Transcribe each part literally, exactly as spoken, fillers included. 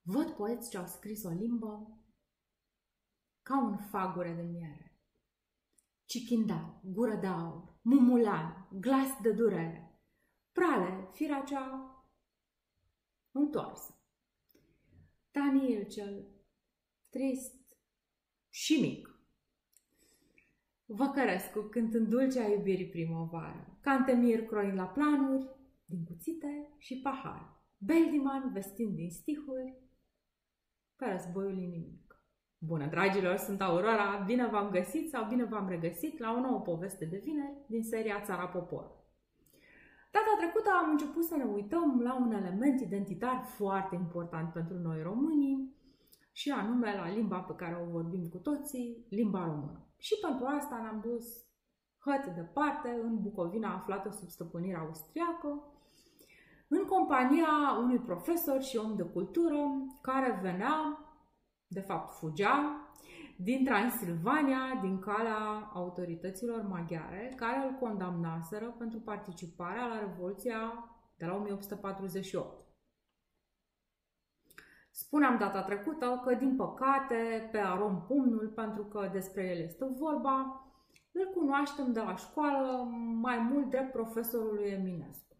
Văd poeți ce au scris o limbă ca un fagure de miere. Cichindal, gură de aur, mumulan, glas de durere, prale, firea cea întoarsă. Daniel cel trist și mic. Văcărescu cântând dulcea iubirii primăvară, Cantemir croind la planuri din cuțite și pahar, Beldiman vestind din stihuri pe războiul inimic. Bună, dragilor, sunt Aurora, bine v-am găsit sau bine v-am regăsit la o nouă poveste de vineri din seria Țara Popor. Data trecută am început să ne uităm la un element identitar foarte important pentru noi românii și anume la limba pe care o vorbim cu toții, limba română. Și pentru asta ne-am dus hăt departe în Bucovina aflată sub stăpânire austriacă, în compania unui profesor și om de cultură care venea, de fapt fugea, din Transilvania, din calea autorităților maghiare, care îl condamnaseră pentru participarea la Revoluția de la o mie opt sute patruzeci și opt. Spuneam data trecută că, din păcate, pe Aron Pumnul, pentru că despre el este vorba, îl cunoaștem de la școală mai mult drept profesorului Eminescu.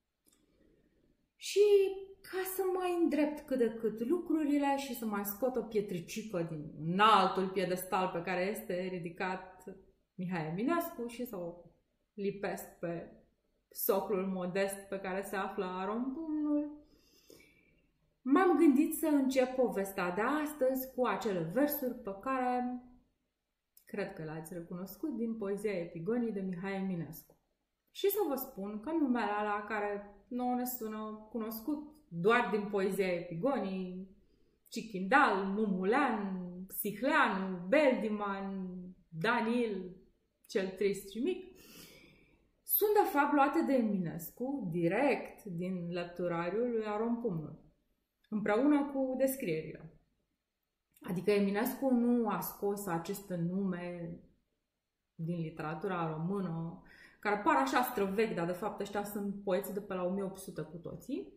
Și ca să mai îndrept cât de cât lucrurile și să mai scot o pietricică din înaltul piedestal pe care este ridicat Mihai Eminescu și să o lipesc pe soclul modest pe care se află Aron Pumnul, m-am gândit să încep povestea de astăzi cu acele versuri pe care cred că le-ați recunoscut din poezia Epigonii de Mihai Eminescu. Și să vă spun că numele alea care nouă ne sună cunoscut doar din poezia Epigonii, Cichindal, Mumulan, Sihleanu, Beldiman, Daniel cel trist și mic, sunt de fapt luate de Eminescu direct din lecturariul lui Aron Pumnul, împreună cu descrierile. Adică Eminescu nu a scos aceste nume din literatura română, care par așa străvechi, dar de fapt ăștia sunt poeții de pe la o mie opt sute cu toții,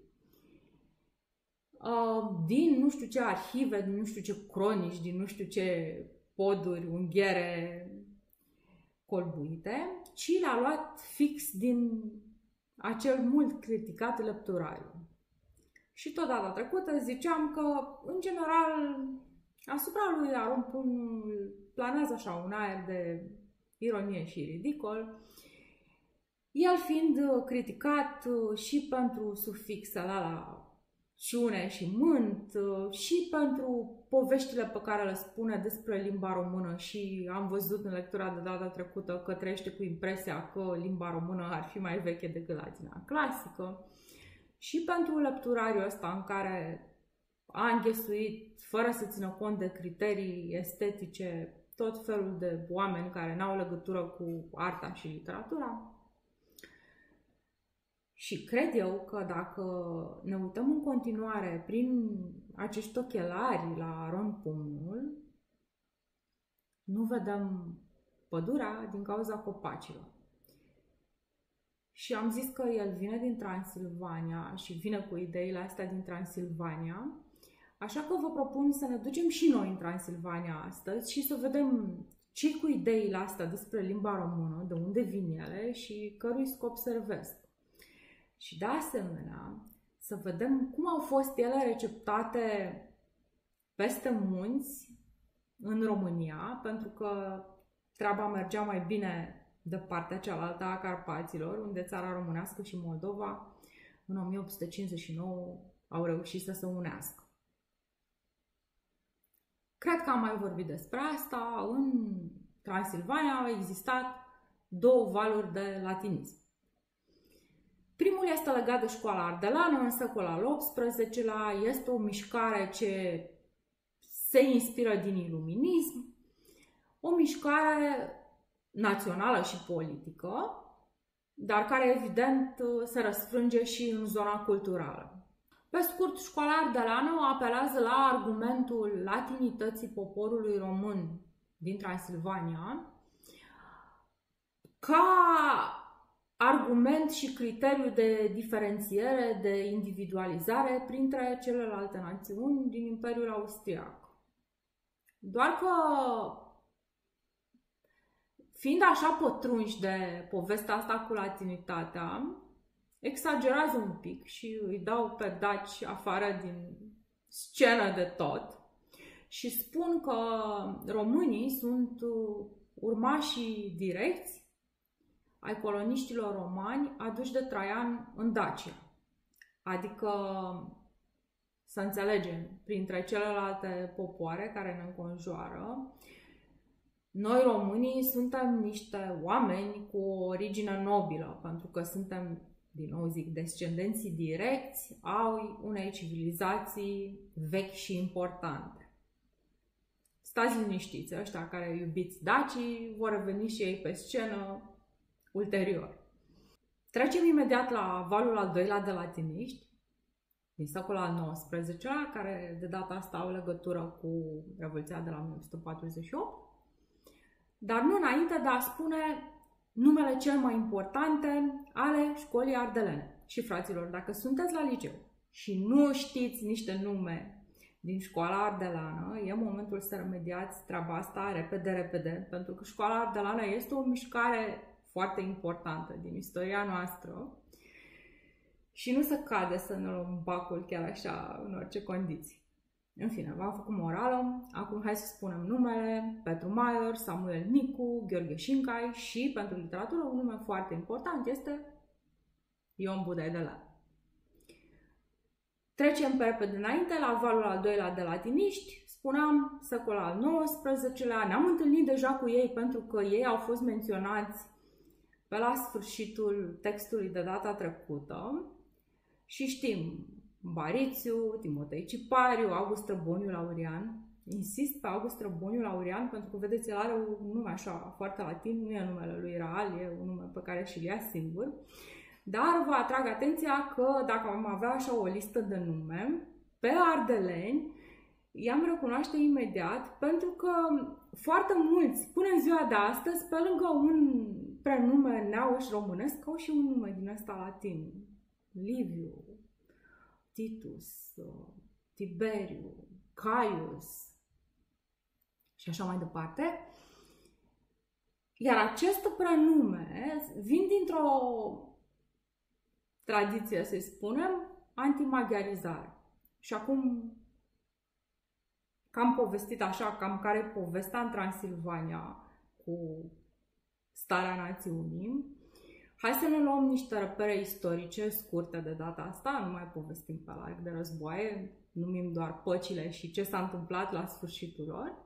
din nu știu ce arhive, din nu știu ce cronici, din nu știu ce poduri unghiere colbuite, ci l-a luat fix din acel mult criticat lecturariu. Și tot data trecută ziceam că, în general, asupra lui Aron Pumnul planează așa un aer de ironie și ridicol, el fiind criticat și pentru sufixele la ciune și mânt și pentru poveștile pe care le spune despre limba română și am văzut în lectura de data trecută că trăiește cu impresia că limba română ar fi mai veche decât latina clasică și pentru lecturariul ăsta în care a înghesuit, fără să țină cont de criterii estetice, tot felul de oameni care n-au legătură cu arta și literatura. Și cred eu că dacă ne uităm în continuare prin acești ochelari la Aron Pumnul, nu vedem pădurea din cauza copacilor. Și am zis că el vine din Transilvania și vine cu ideile astea din Transilvania, așa că vă propun să ne ducem și noi în Transilvania astăzi și să vedem ce cu ideile astea despre limba română, de unde vin ele și cărui scop servesc. Și de asemenea, să vedem cum au fost ele receptate peste munți în România, pentru că treaba mergea mai bine de partea cealaltă a Carpaților, unde țara românească și Moldova în o mie opt sute cincizeci și nouă au reușit să se unească. Cred că am mai vorbit despre asta. În Transilvania au existat două valuri de latinism. Primul este legat de școala ardelană, în secolul al optsprezecelea, este o mișcare ce se inspiră din iluminism, o mișcare națională și politică, dar care evident se răsfrânge și în zona culturală. Pe scurt, școala ardelană apelează la argumentul latinității poporului român din Transilvania ca argument și criteriu de diferențiere, de individualizare printre celelalte națiuni din Imperiul Austriac. Doar că, fiind așa pătrunși de povestea asta cu latinitatea, exagerează un pic și îi dau pe daci afară din scenă de tot și spun că românii sunt urmașii direcți ai coloniștilor romani aduși de Traian în Dacia. Adică, să înțelegem, printre celelalte popoare care ne înconjoară, noi românii suntem niște oameni cu o origine nobilă, pentru că suntem, din nou zic, descendenții direcți ai unei civilizații vechi și importante. Stați liniștiți, ăștia care iubiți dacii vor reveni și ei pe scenă ulterior. Trecem imediat la valul al doilea de latiniști, din secolul al nouăsprezecelea, care de data asta au legătură cu Revoluția de la o mie opt sute patruzeci și opt, dar nu înainte de a spune numele cele mai importante ale școlii ardelene. Și fraților, dacă sunteți la liceu și nu știți niște nume din școala ardeleană, e momentul să remediați treaba asta repede, repede, pentru că școala ardeleană este o mișcare foarte importantă din istoria noastră și nu se cade să ne luăm bacul chiar așa în orice condiții. În fine, v-am făcut morală, acum hai să spunem numele: Petru Maier, Samuel Nicu, Gheorghe Șincai și, pentru literatură, un nume foarte important este Ion Budai-Delea. Trecem pe repede înainte, la valul al doilea de latiniști, spuneam secolul al nouăsprezecelea, ne-am întâlnit deja cu ei pentru că ei au fost menționați pe la sfârșitul textului de data trecută și știm Barițiu, Timotei Cipariu, August Străboniu Laurian. Insist pe August Străboniu Laurian pentru că, vedeți, el are un nume așa foarte latin, nu e numele lui real, e un nume pe care și-l ia singur. Dar vă atrag atenția că dacă am avea așa o listă de nume, pe ardeleni i-am recunoaște imediat pentru că foarte mulți, până în ziua de astăzi, pe lângă un prenume neauș românesc, au și un nume din ăsta latin. Liviu, Titus, Tiberiu, Caius și așa mai departe. Iar acest prenume vin dintr-o tradiție, să-i spunem, antimaghiarizare. Și acum, cam povestit așa, cam care e povestea în Transilvania cu starea națiunii. Hai să ne luăm niște repere istorice scurte de data asta, nu mai povestim pe larg de războaie, numim doar păcile și ce s-a întâmplat la sfârșitul lor.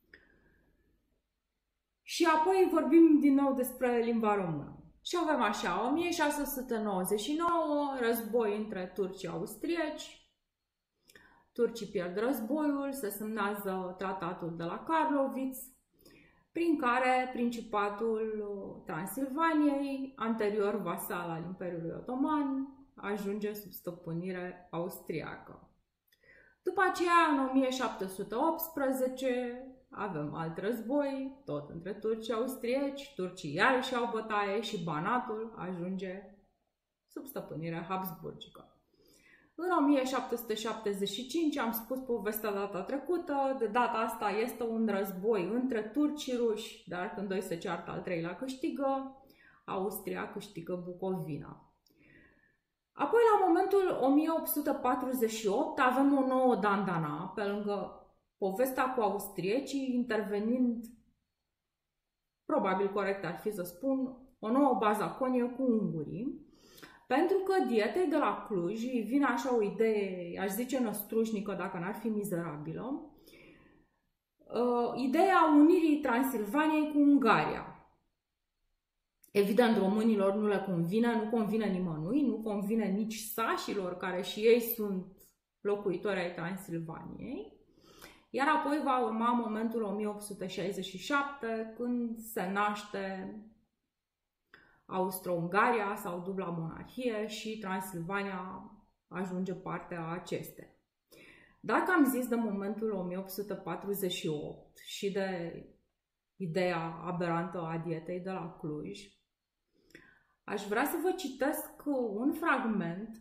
Și apoi vorbim din nou despre limba română. Și avem așa, o mie șase sute nouăzeci și nouă, război între turci și austrieci. Turcii pierd războiul, se semnează tratatul de la Karlovitz, prin care Principatul Transilvaniei, anterior vasal al Imperiului Otoman, ajunge sub stăpânire austriacă. După aceea, în o mie șapte sute optsprezece, avem alt război, tot între turci și austrieci, turcii iarăși au bătaie și Banatul ajunge sub stăpânire habsburgică. În o mie șapte sute șaptezeci și cinci, am spus povestea data trecută, de data asta este un război între turci și ruși, dar când doi se ceartă, al treilea câștigă, Austria câștigă Bucovina. Apoi, la momentul o mie opt sute patruzeci și opt, avem o nouă dandana, pe lângă povestea cu austriecii, intervenind, probabil corect ar fi să spun, o nouă bazaconie cu ungurii, pentru că dietei de la Cluj vine așa o idee, aș zice năstrușnică dacă n-ar fi mizerabilă, uh, ideea unirii Transilvaniei cu Ungaria. Evident, românilor nu le convine, nu convine nimănui, nu convine nici sașilor, care și ei sunt locuitori ai Transilvaniei. Iar apoi va urma momentul o mie opt sute șaizeci și șapte, când se naște Austro-Ungaria sau dubla monarhie și Transilvania ajunge partea acestea. Dacă am zis de momentul o mie opt sute patruzeci și opt și de ideea aberantă a dietei de la Cluj, aș vrea să vă citesc un fragment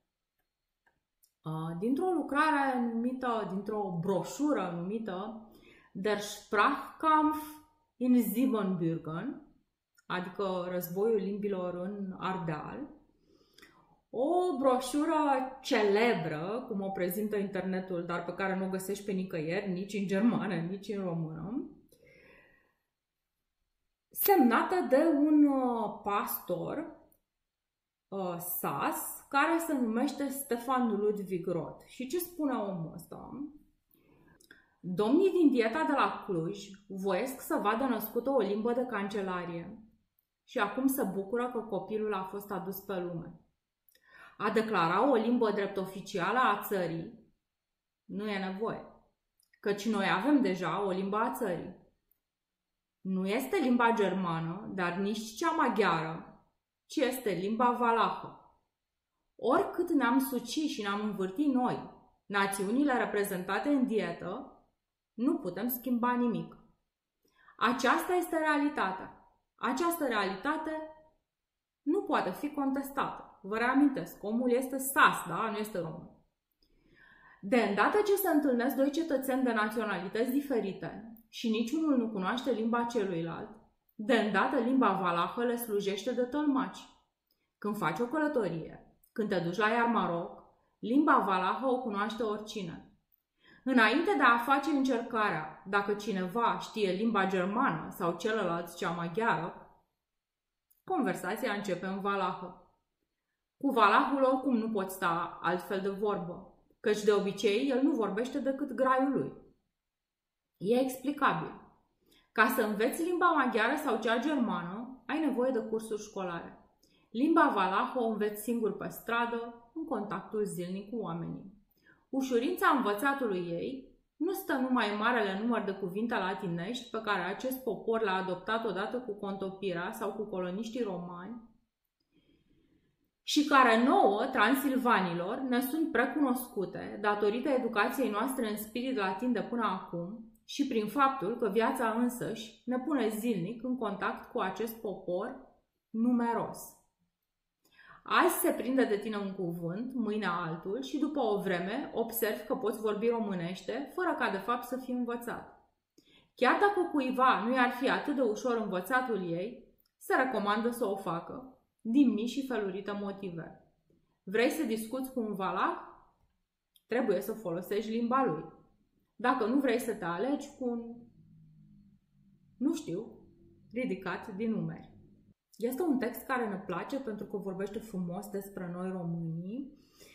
uh, dintr-o lucrare numită, dintr-o broșură numită Der Sprachkampf in Siebenbürgen, adică Războiul limbilor în Ardeal. O broșură celebră, cum o prezintă internetul, dar pe care nu o găsești pe nicăieri, nici în germană, nici în română, semnată de un pastor uh, sas, care se numește Stefan Ludwig Roth. Și ce spune omul ăsta? Domnii din dieta de la Cluj voiesc să vadă născută o limbă de cancelarie și acum se bucură că copilul a fost adus pe lume. A declara o limbă drept oficială a țării nu e nevoie, căci noi avem deja o limbă a țării. Nu este limba germană, dar nici cea maghiară, ci este limba valahă. Oricât ne-am suci și ne-am învârtit noi, națiunile reprezentate în dietă, nu putem schimba nimic. Aceasta este realitatea. Această realitate nu poate fi contestată. Vă reamintesc, omul este sas, da? Nu este român. De îndată ce se întâlnesc doi cetățeni de naționalități diferite și niciunul nu cunoaște limba celuilalt, de îndată limba valahă le slujește de tălmaci. Când faci o călătorie, când te duci la Iarmaroc, limba valahă o cunoaște oricine. Înainte de a face încercarea, dacă cineva știe limba germană sau celălalt cea maghiară, conversația începe în valahă. Cu valahul oricum nu poți sta altfel de vorbă, căci de obicei el nu vorbește decât graiul lui. E explicabil. Ca să înveți limba maghiară sau cea germană, ai nevoie de cursuri școlare. Limba valahă o înveți singur pe stradă, în contactul zilnic cu oamenii. Ușurința învățatului ei nu stă numai în marele număr de cuvinte latinești pe care acest popor le-a adoptat odată cu contopirea sau cu coloniștii romani și care nouă, transilvanilor, ne sunt precunoscute datorită educației noastre în spirit latin de până acum și prin faptul că viața însăși ne pune zilnic în contact cu acest popor numeros. Azi se prinde de tine un cuvânt, mâine altul și după o vreme observi că poți vorbi românește fără ca de fapt să fii învățat. Chiar dacă cuiva nu i-ar fi atât de ușor învățatul ei, se recomandă să o facă, din mii și felurite motive. Vrei să discuți cu un valah? Trebuie să folosești limba lui. Dacă nu vrei să te alegi cu un, nu știu, ridicat din numeri. Este un text care ne place pentru că vorbește frumos despre noi românii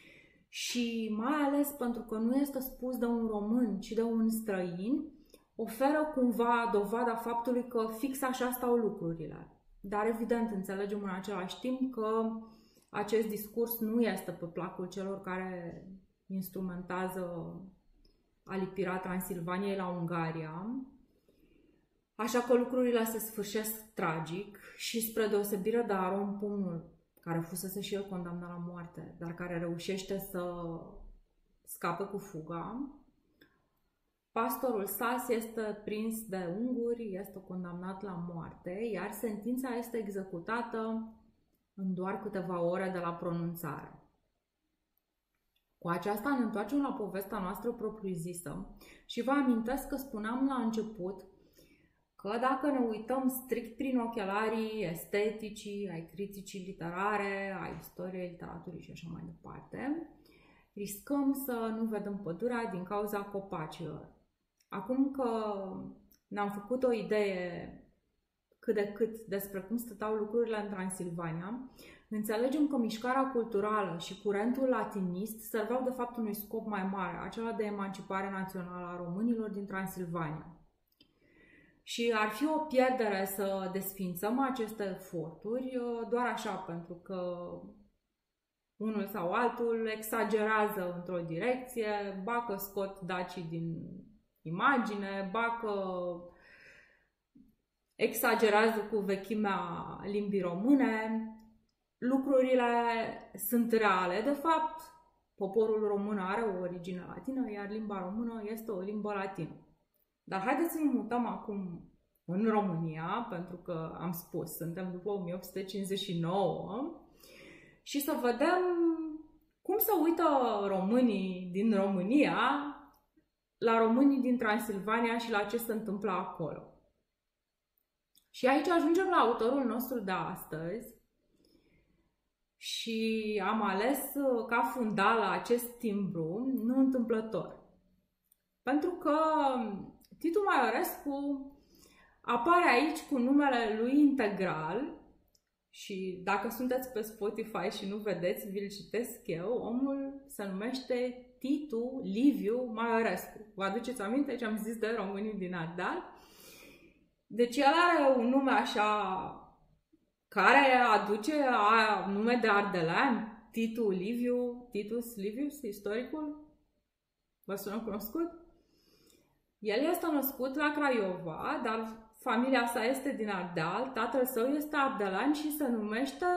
și mai ales pentru că nu este spus de un român, ci de un străin, oferă cumva dovada faptului că fix așa stau lucrurile. Dar evident înțelegem în același timp că acest discurs nu este pe placul celor care instrumentează alipirea Transilvaniei la Ungaria. Așa că lucrurile se sfârșesc tragic și spre deosebire de Aron Pumnul, care fusese și el condamnat la moarte, dar care reușește să scape cu fuga, pastorul sas este prins de unguri, este condamnat la moarte, iar sentința este executată în doar câteva ore de la pronunțare. Cu aceasta ne întoarcem la povestea noastră propriu-zisă și vă amintesc că spuneam la început că dacă ne uităm strict prin ochelarii esteticii, ai criticii literare, ai istoriei literaturii și așa mai departe, riscăm să nu vedem pădurea din cauza copacilor. Acum că ne-am făcut o idee cât de cât despre cum stăteau lucrurile în Transilvania, înțelegem că mișcarea culturală și curentul latinist serveau de fapt unui scop mai mare, acela de emancipare națională a românilor din Transilvania. Și ar fi o pierdere să desfințăm aceste eforturi doar așa, pentru că unul sau altul exagerează într-o direcție, ba că scot dacii din imagine, ba că exagerează cu vechimea limbii române. Lucrurile sunt reale, de fapt. Poporul român are o origine latină, iar limba română este o limbă latină. Dar haideți să ne mutăm acum în România, pentru că am spus, suntem după o mie opt sute cincizeci și nouă, și să vedem cum se uită românii din România la românii din Transilvania și la ce se întâmplă acolo. Și aici ajungem la autorul nostru de astăzi și am ales ca fundal acest timbru, nu întâmplător. Pentru că Titu Maiorescu apare aici cu numele lui integral și dacă sunteți pe Spotify și nu vedeți, vi-l citesc eu, omul se numește Titu Liviu Maiorescu. Vă aduceți aminte ce am zis de românii din Ardeal? Deci el are un nume așa care aduce a, nume de ardelean, Titu Liviu, Titus Livius, istoricul. Vă sună cunoscut? El este născut la Craiova, dar familia sa este din Ardeal, tatăl său este ardelean și se numește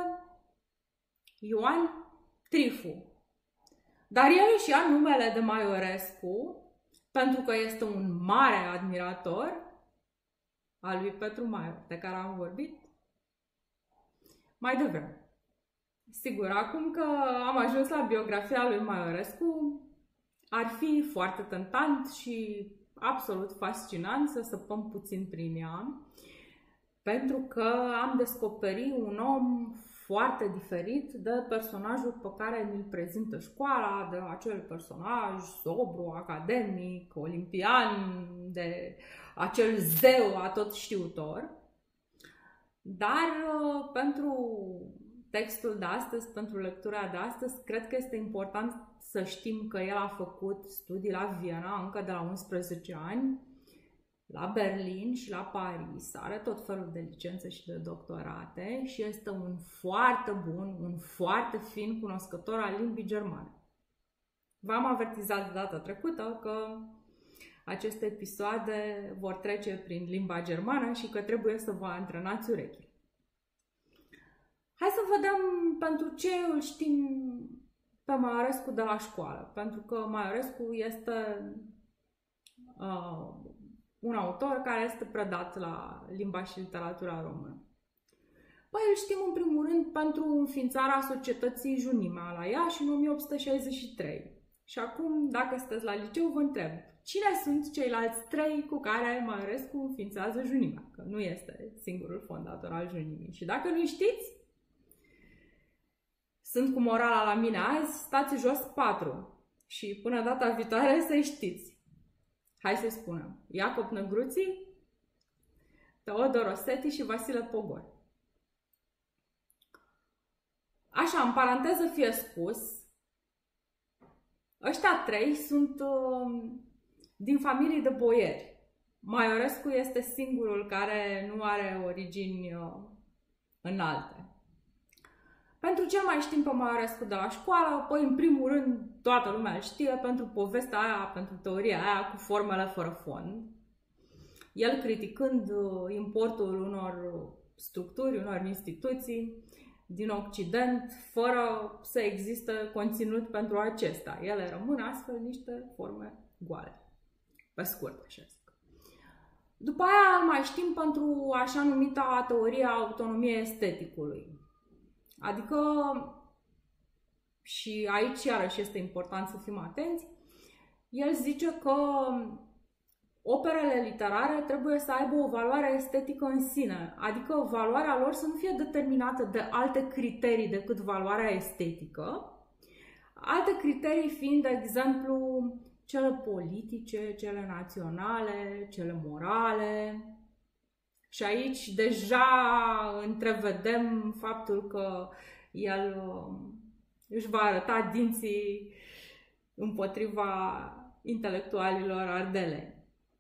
Ioan Trifu. Dar el își ia numele de Maiorescu pentru că este un mare admirator al lui Petru Maior, de care am vorbit mai devreme. Sigur, acum că am ajuns la biografia lui Maiorescu, ar fi foarte tentant și absolut fascinant să săpăm puțin prin ea, pentru că am descoperit un om foarte diferit de personajul pe care ni-l prezintă școala, de acel personaj sobru, academic, olimpian, de acel zeu atotștiutor. Dar pentru textul de astăzi, pentru lectura de astăzi, cred că este important să știm că el a făcut studii la Viena încă de la unsprezece ani, la Berlin și la Paris, are tot felul de licențe și de doctorate și este un foarte bun, un foarte fin cunoscător al limbii germane. V-am avertizat de data trecută că aceste episoade vor trece prin limba germană și că trebuie să vă antrenați urechile. Hai să vedem pentru ce îl știm pe Maiorescu de la școală, pentru că Maiorescu este uh, un autor care este predat la limba și literatura română. Păi îl știm în primul rând pentru înființarea societății Junimea la Iași în o mie opt sute șaizeci și trei. Și acum, dacă sunteți la liceu, vă întreb, cine sunt ceilalți trei cu care Maiorescu înființează Junimea? Că nu este singurul fondator al Junimii. Și dacă nu știți, sunt cu morala la mine azi, stați jos patru. Și până data viitoare să știți. Hai să spunem. Iacob Năgruții, Teodor Osseti și Vasile Pogor. Așa, în paranteză fie spus, ăștia trei sunt uh, din familii de boieri. Maiorescu este singurul care nu are origini uh, înalte. Pentru cel mai știm pe Maiorescu de la școală, apoi în primul rând toată lumea îl știe pentru povestea aia, pentru teoria aia cu formele fără fond. El criticând importul unor structuri, unor instituții din Occident, fără să existe conținut pentru acesta. Ele rămân astfel niște forme goale. Pe scurt, așa zic. După aia îl mai știm pentru așa numita teoria autonomiei esteticului. Adică, și aici iarăși este important să fim atenți, el zice că operele literare trebuie să aibă o valoare estetică în sine, adică valoarea lor să nu fie determinată de alte criterii decât valoarea estetică, alte criterii fiind, de exemplu, cele politice, cele naționale, cele morale. Și aici deja întrevedem faptul că el își va arăta dinții împotriva intelectualilor ardeleni.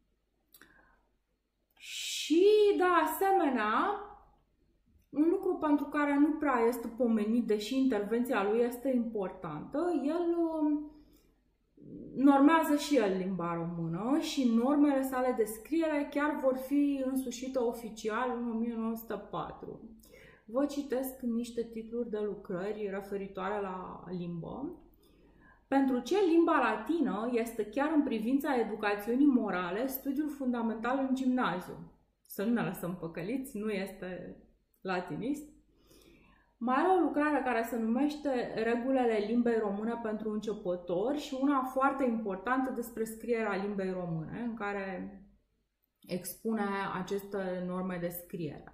Și, de asemenea, un lucru pentru care nu prea este pomenit, deși intervenția lui este importantă, el normează și el limba română și normele sale de scriere chiar vor fi însușite oficial în o mie nouă sute patru. Vă citesc niște titluri de lucrări referitoare la limbă. Pentru ce limba latină este chiar în privința educațiunii morale studiul fundamental în gimnaziu. să nu ne lăsăm păcăliți, nu este latinist. Mai are o lucrare care se numește Regulile limbei române pentru începători și una foarte importantă despre scrierea limbei române, în care expune aceste norme de scriere.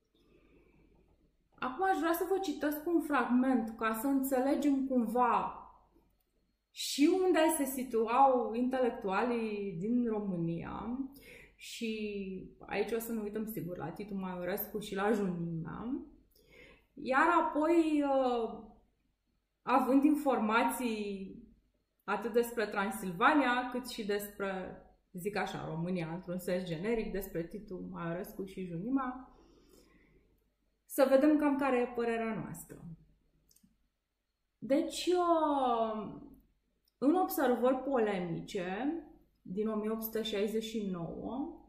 Acum aș vrea să vă citesc un fragment ca să înțelegem cumva și unde se situau intelectualii din România și aici o să ne uităm sigur la Titu Maiorescu și la Junimea. Iar apoi, având informații atât despre Transilvania, cât și despre, zic așa, România, într-un sens generic, despre Titu Maiorescu și Junima, să vedem cam care e părerea noastră. Deci, în observări polemice din o mie opt sute șaizeci și nouă,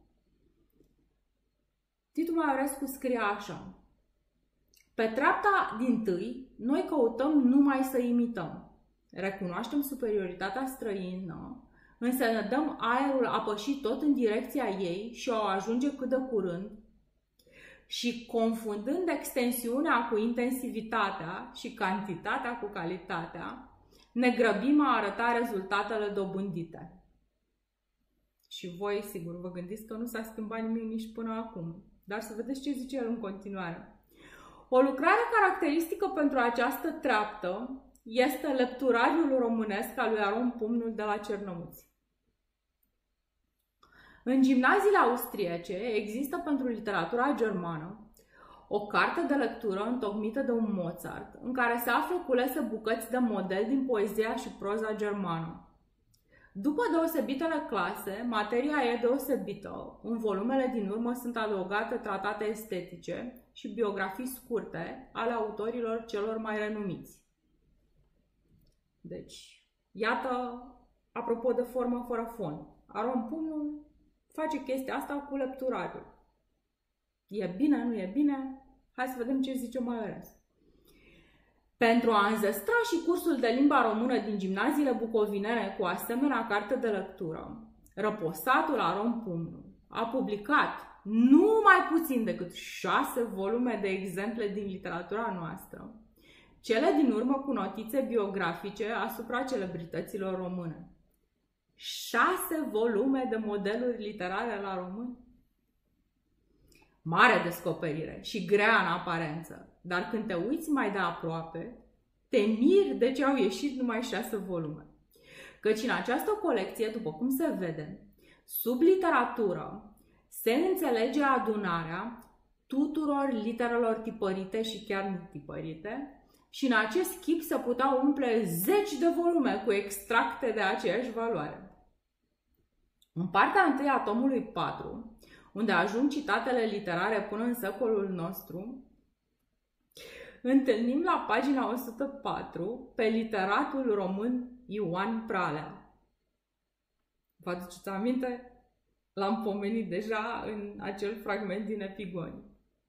Titu Maiorescu scrie așa: pe treapta dintâi, noi căutăm numai să imităm. Recunoaștem superioritatea străină, însă ne dăm aerul apășit tot în direcția ei și o ajunge cât de curând și, confundând extensiunea cu intensivitatea și cantitatea cu calitatea, ne grăbim a arăta rezultatele dobândite. Și voi, sigur, vă gândiți că nu s-a schimbat nimic nici până acum, dar să vedeți ce zice el în continuare. O lucrare caracteristică pentru această treaptă este lepturariul românesc al lui Aron Pumnul de la Cernăuți. În gimnaziile austriece există pentru literatura germană o carte de lectură întocmită de un Mozart, în care se află culese bucăți de model din poezia și proza germană. După deosebitele clase, materia e deosebită. În volumele din urmă sunt adăugate tratate estetice și biografii scurte ale autorilor celor mai renumiți. Deci, iată, apropo de formă fără fond, Aron Pumnul face chestia asta cu lepturariul. E bine, nu e bine? Hai să vedem ce zice Maiorescu. Pentru a înzestra și cursul de limba română din gimnaziile bucovinene cu asemenea carte de lectură, răposatul Aron Pumnul a publicat nu mai puțin decât șase volume de exemple din literatura noastră, cele din urmă cu notițe biografice asupra celebrităților române. Șase volume de modeluri literare la români? Mare descoperire și grea în aparență, dar când te uiți mai de aproape, te miri de ce au ieșit numai șase volume. Căci în această colecție, după cum se vede, sub literatură se înțelege adunarea tuturor literelor tipărite și chiar netipărite și în acest chip se puteau umple zeci de volume cu extracte de aceeași valoare. În partea întâi a tomului patru, unde ajung citatele literare până în secolul nostru, întâlnim la pagina o sută patru pe literatul român Ioan Pralea. Vă aduceți aminte? L-am pomenit deja în acel fragment din Epigoni.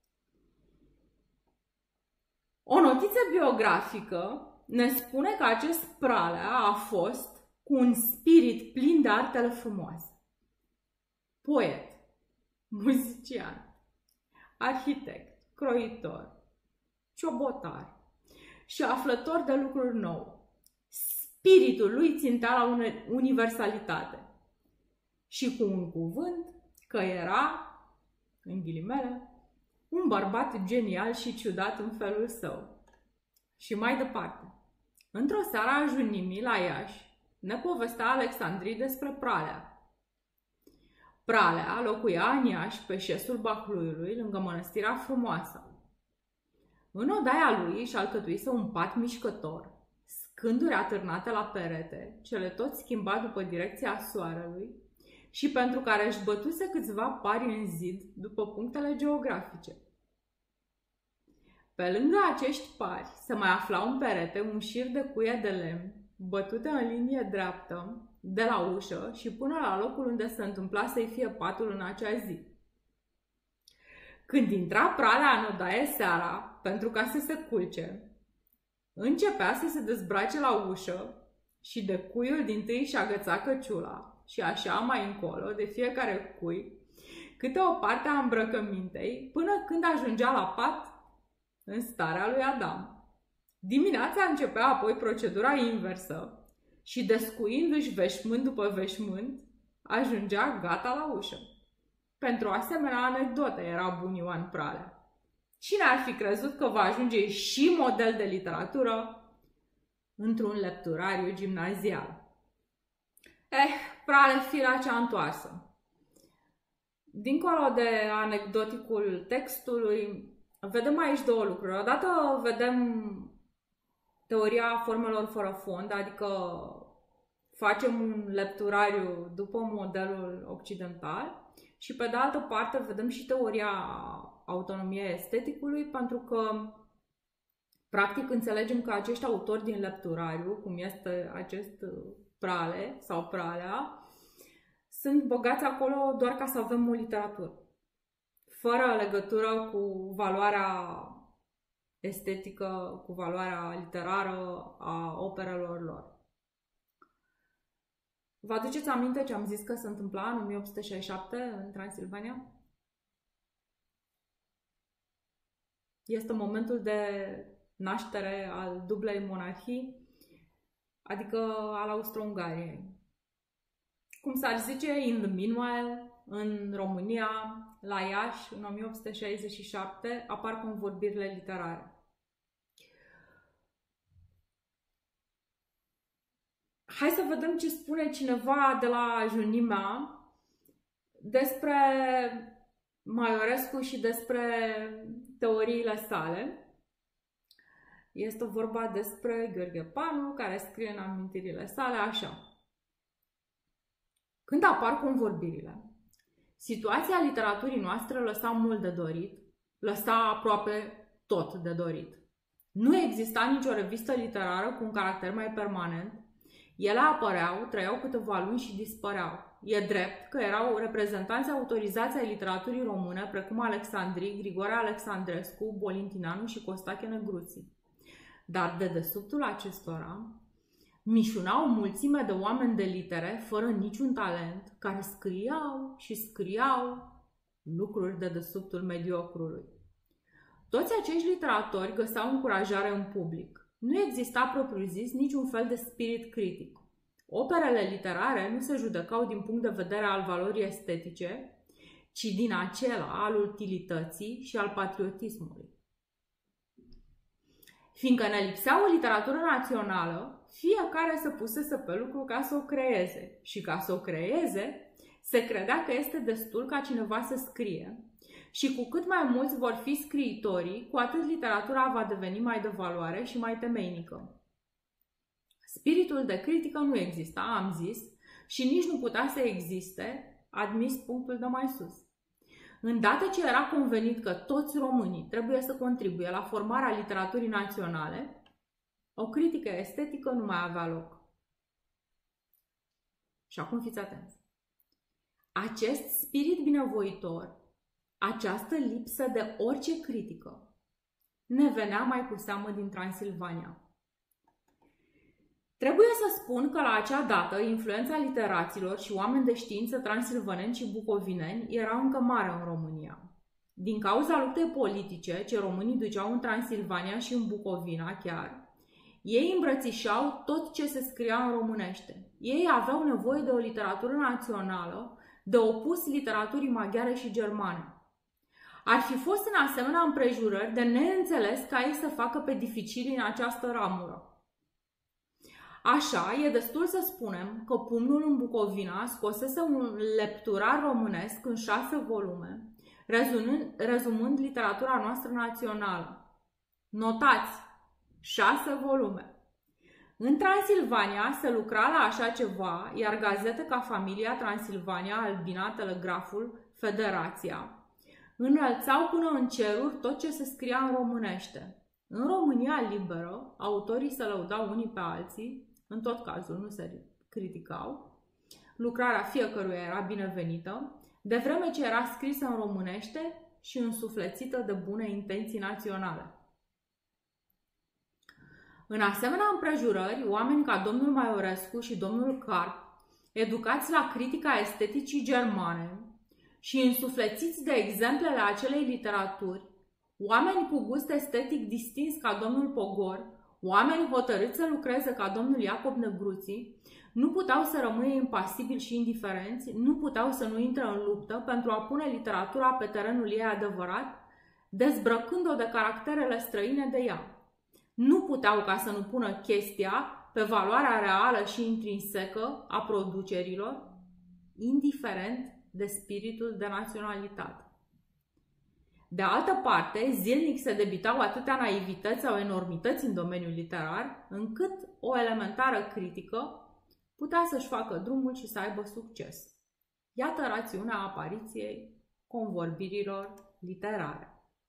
O notiță biografică ne spune că acest Pralea a fost cu un spirit plin de artele frumoase. Poet, muzician, arhitect, croitor, ciobotar și aflător de lucruri noi. Spiritul lui țintea la universalitate și cu un cuvânt că era, în ghilimele, un bărbat genial și ciudat în felul său. Și mai departe, într-o seară a Junimii la Iași, ne povestea Alexandrii despre Pralea. Pralea locuia în Iași pe șesul Bahluiului, lângă Mănăstirea Frumoasă. În odaia lui își alcătuise un pat mișcător, scânduri atârnate la perete, cele tot schimba după direcția soarelui și pentru care își bătuse câțiva pari în zid după punctele geografice. Pe lângă acești pari se mai afla un perete, un șir de cuie de lemn, bătute în linie dreaptă, de la ușă și până la locul unde se întâmpla să-i fie patul în acea zi. Când intra Pralea în odaie seara, pentru ca să se culce, începea să se dezbrace la ușă și de cuiul dintâi și agăța căciula și așa mai încolo, de fiecare cui, câte o parte a îmbrăcămintei până când ajungea la pat în starea lui Adam. Dimineața începea apoi procedura inversă și, descuindu-și veșmânt după veșmânt, ajungea gata la ușă. Pentru o asemenea anecdotă era bun Ioan Pralea. Cine ar fi crezut că va ajunge și model de literatură într-un lepturariu gimnazial? Eh, Prale, firea cea întoarsă. Dincolo de anecdoticul textului, vedem aici două lucruri. Odată vedem teoria formelor fără fond, adică facem un lepturariu după modelul occidental, și pe de altă parte vedem și teoria autonomiei esteticului, pentru că practic înțelegem că acești autori din lepturariu, cum este acest Prale sau Pralea, sunt băgați acolo doar ca să avem o literatură, fără legătură cu valoarea estetică, cu valoarea literară a operelor lor. Vă aduceți aminte ce am zis că se întâmpla în o mie opt sute șaizeci și șapte în Transilvania? Este momentul de naștere al dublei monarhii, adică al Austro-Ungariei. Cum s-ar zice, in the meanwhile, în România, la Iași, în o mie opt sute șaizeci și șapte, apar convorbirile literare. Hai să vedem ce spune cineva de la Junima despre Maiorescu și despre teoriile sale. Este vorba despre Gheorghe Panu, care scrie în amintirile sale așa. Când apar convorbirile, situația literaturii noastre lăsa mult de dorit, lăsa aproape tot de dorit. Nu exista nicio revistă literară cu un caracter mai permanent. Ele apăreau, trăiau câteva luni și dispăreau. E drept că erau reprezentanți autorizați ai literaturii române, precum Alexandrii, Grigore Alexandrescu, Bolintinanu și Costache Negruții. Dar de dedesubtul acestora mișunau o mulțime de oameni de litere, fără niciun talent, care scriau și scriau lucruri de dedesubtul mediocrului. Toți acești literatori găseau încurajare în public. Nu exista propriu-zis niciun fel de spirit critic. Operele literare nu se judecau din punct de vedere al valorii estetice, ci din acela al utilității și al patriotismului. Fiindcă ne lipsea o literatură națională, fiecare se pusese pe lucru ca să o creeze. Și ca să o creeze, se credea că este destul ca cineva să scrie. Și cu cât mai mulți vor fi scriitorii, cu atât literatura va deveni mai de valoare și mai temeinică. Spiritul de critică nu exista, am zis, și nici nu putea să existe, admis punctul de mai sus. Îndată ce era convenit că toți românii trebuie să contribuie la formarea literaturii naționale, o critică estetică nu mai avea loc. Și acum fiți atenți. Acest spirit binevoitor, această lipsă de orice critică, ne venea mai cu seamă din Transilvania. Trebuie să spun că la acea dată influența literaților și oameni de știință transilvaneni și bucovineni era încă mare în România. Din cauza luptei politice ce românii duceau în Transilvania și în Bucovina chiar, ei îmbrățișau tot ce se scria în românește. Ei aveau nevoie de o literatură națională, de opus literaturii maghiare și germane. Ar fi fost în asemenea împrejurări de neînțeles ca ei să facă pe dificili în această ramură. Așa, e destul să spunem că Pumnul în Bucovina scosese un lepturar românesc în șase volume, rezumând, rezumând literatura noastră națională. Notați! Șase volume! În Transilvania se lucra la așa ceva, iar gazete ca Familia Transilvania, Albina, Telegraful, Federația înălțau până în ceruri tot ce se scria în românește. În România liberă, autorii se lăudau unii pe alții, în tot cazul nu se criticau, lucrarea fiecăruia era binevenită, de vreme ce era scrisă în românește și însuflețită de bune intenții naționale. În asemenea împrejurări, oameni ca domnul Maiorescu și domnul Carp, educați la critica esteticii germane și însuflețiți de exemplele acelei literaturi, oameni cu gust estetic distins ca domnul Pogor, oameni hotărâți să lucreze ca domnul Iacob Negruții, nu puteau să rămâie impasibili și indiferenți, nu puteau să nu intre în luptă pentru a pune literatura pe terenul ei adevărat, dezbrăcând-o de caracterele străine de ea. Nu puteau ca să nu pună chestia pe valoarea reală și intrinsecă a producerilor, indiferent de spiritul de naționalitate. De altă parte, zilnic se debitau atâtea naivități sau enormități în domeniul literar, încât o elementară critică putea să-și facă drumul și să aibă succes. Iată rațiunea apariției convorbirilor literare.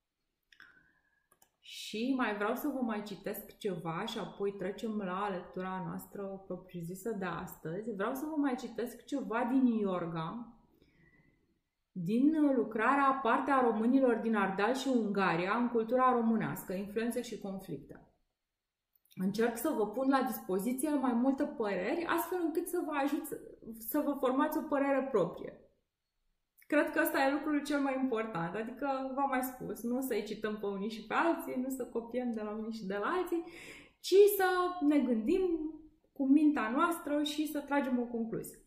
Și mai vreau să vă mai citesc ceva și apoi trecem la lectura noastră propriu-zisă de astăzi. Vreau să vă mai citesc ceva din Iorga, din lucrarea Partea românilor din Ardeal și Ungaria în cultura românească, influențe și conflicte. Încerc să vă pun la dispoziție mai multe păreri, astfel încât să vă ajut să vă formați o părere proprie. Cred că ăsta e lucrul cel mai important, adică v-am mai spus, nu să-i cităm pe unii și pe alții, nu să copiem de la unii și de la alții, ci să ne gândim cu mintea noastră și să tragem o concluzie.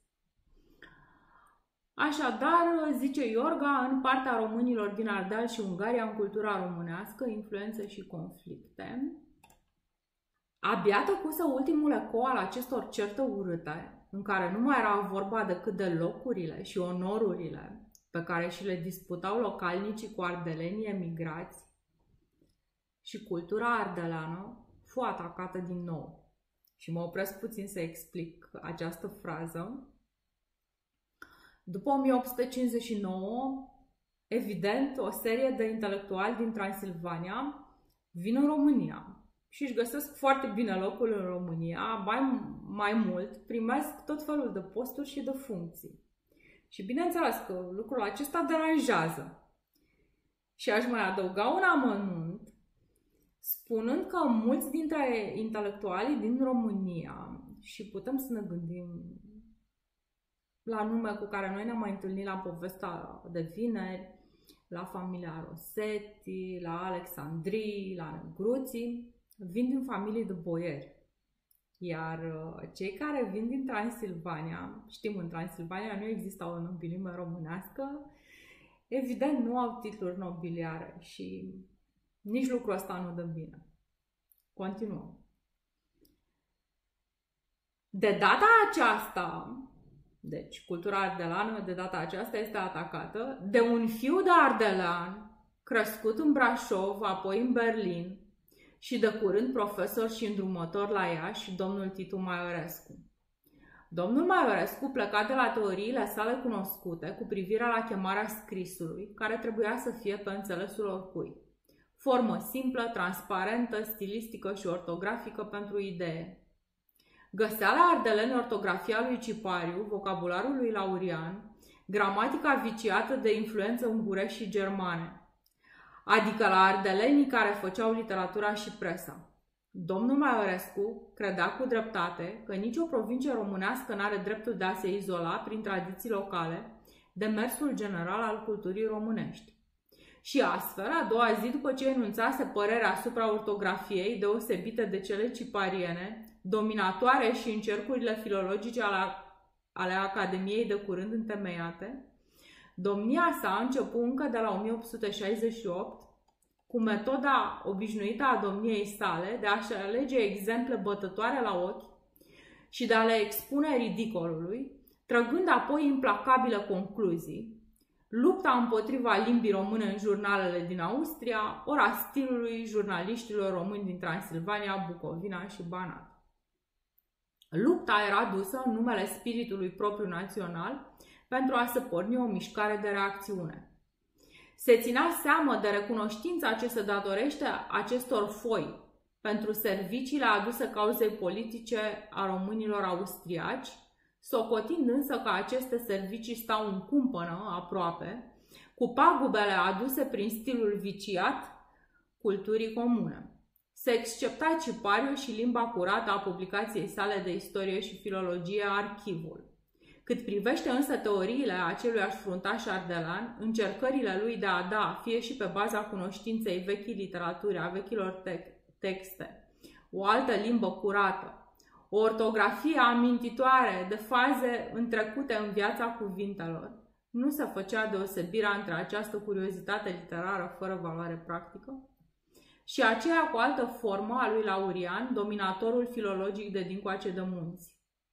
Așadar, zice Iorga, în Partea românilor din Ardeal și Ungaria în cultura românească, influențe și conflicte, abia tăcuse ultimul ecou al acestor certe urâte, în care nu mai era vorba decât de locurile și onorurile pe care și le disputau localnicii cu ardelenii emigrați, și cultura ardeleană fu atacată din nou. Și mă opresc puțin să explic această frază. După o mie opt sute cincizeci și nouă, evident, o serie de intelectuali din Transilvania vin în România și își găsesc foarte bine locul în România, mai, mai mult primesc tot felul de posturi și de funcții. Și bineînțeles că lucrul acesta deranjează. Și aș mai adăuga un amănunt, spunând că mulți dintre intelectualii din România, și putem să ne gândim la nume cu care noi ne-am mai întâlnit la povestea de vineri, la familia Rosetti, la Alexandrii, la Negruții, vin din familii de boieri. Iar cei care vin din Transilvania, știm, în Transilvania nu există o nobilime românească, evident nu au titluri nobiliare și nici lucrul ăsta nu dă bine. Continuăm. De data aceasta, deci cultura ardeleană de data aceasta este atacată de un fiu de ardelean crescut în Brașov, apoi în Berlin și de curând profesor și îndrumător la Iași, domnul Titu Maiorescu. Domnul Maiorescu pleca de la teoriile sale cunoscute cu privire la chemarea scrisului, care trebuia să fie pe înțelesul oricui. Formă simplă, transparentă, stilistică și ortografică pentru idee. Găsea la ardeleni ortografia lui Cipariu, vocabularul lui Laurian, gramatica viciată de influență ungurești și germane, adică la ardelenii care făceau literatura și presa. Domnul Maiorescu credea cu dreptate că nicio provincie românească n-are dreptul de a se izola prin tradiții locale de mersul general al culturii românești. Și astfel, a doua zi după ce enunțase părerea asupra ortografiei deosebite de cele cipariene, dominatoare și în cercurile filologice ale, ale Academiei de curând întemeiate, domnia sa a început încă de la o mie opt sute șaizeci și opt cu metoda obișnuită a domniei sale de a-și alege exemple bătătoare la ochi și de a le expune ridicolului, trăgând apoi implacabile concluzii, lupta împotriva limbii române în jurnalele din Austria, ora stilului jurnaliștilor români din Transilvania, Bucovina și Banat. Lupta era dusă în numele spiritului propriu național pentru a se porni o mișcare de reacțiune. Se ținea seamă de recunoștința ce se datorește acestor foi pentru serviciile aduse cauzei politice a românilor austriaci, socotind însă că aceste servicii stau în cumpănă aproape, cu pagubele aduse prin stilul viciat culturii comune. Se excepta Cipariu și limba curată a publicației sale de istorie și filologie Archivul, Cât privește însă teoriile aceluiași fruntaș ardelan, încercările lui de a da, fie și pe baza cunoștinței vechii literaturi, a vechilor te texte, o altă limbă curată, o ortografie amintitoare de faze întrecute în viața cuvintelor, nu se făcea deosebirea între această curiozitate literară fără valoare practică și aceea cu altă formă a lui Laurian, dominatorul filologic de dincoace de munți.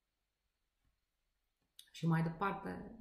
Și mai departe,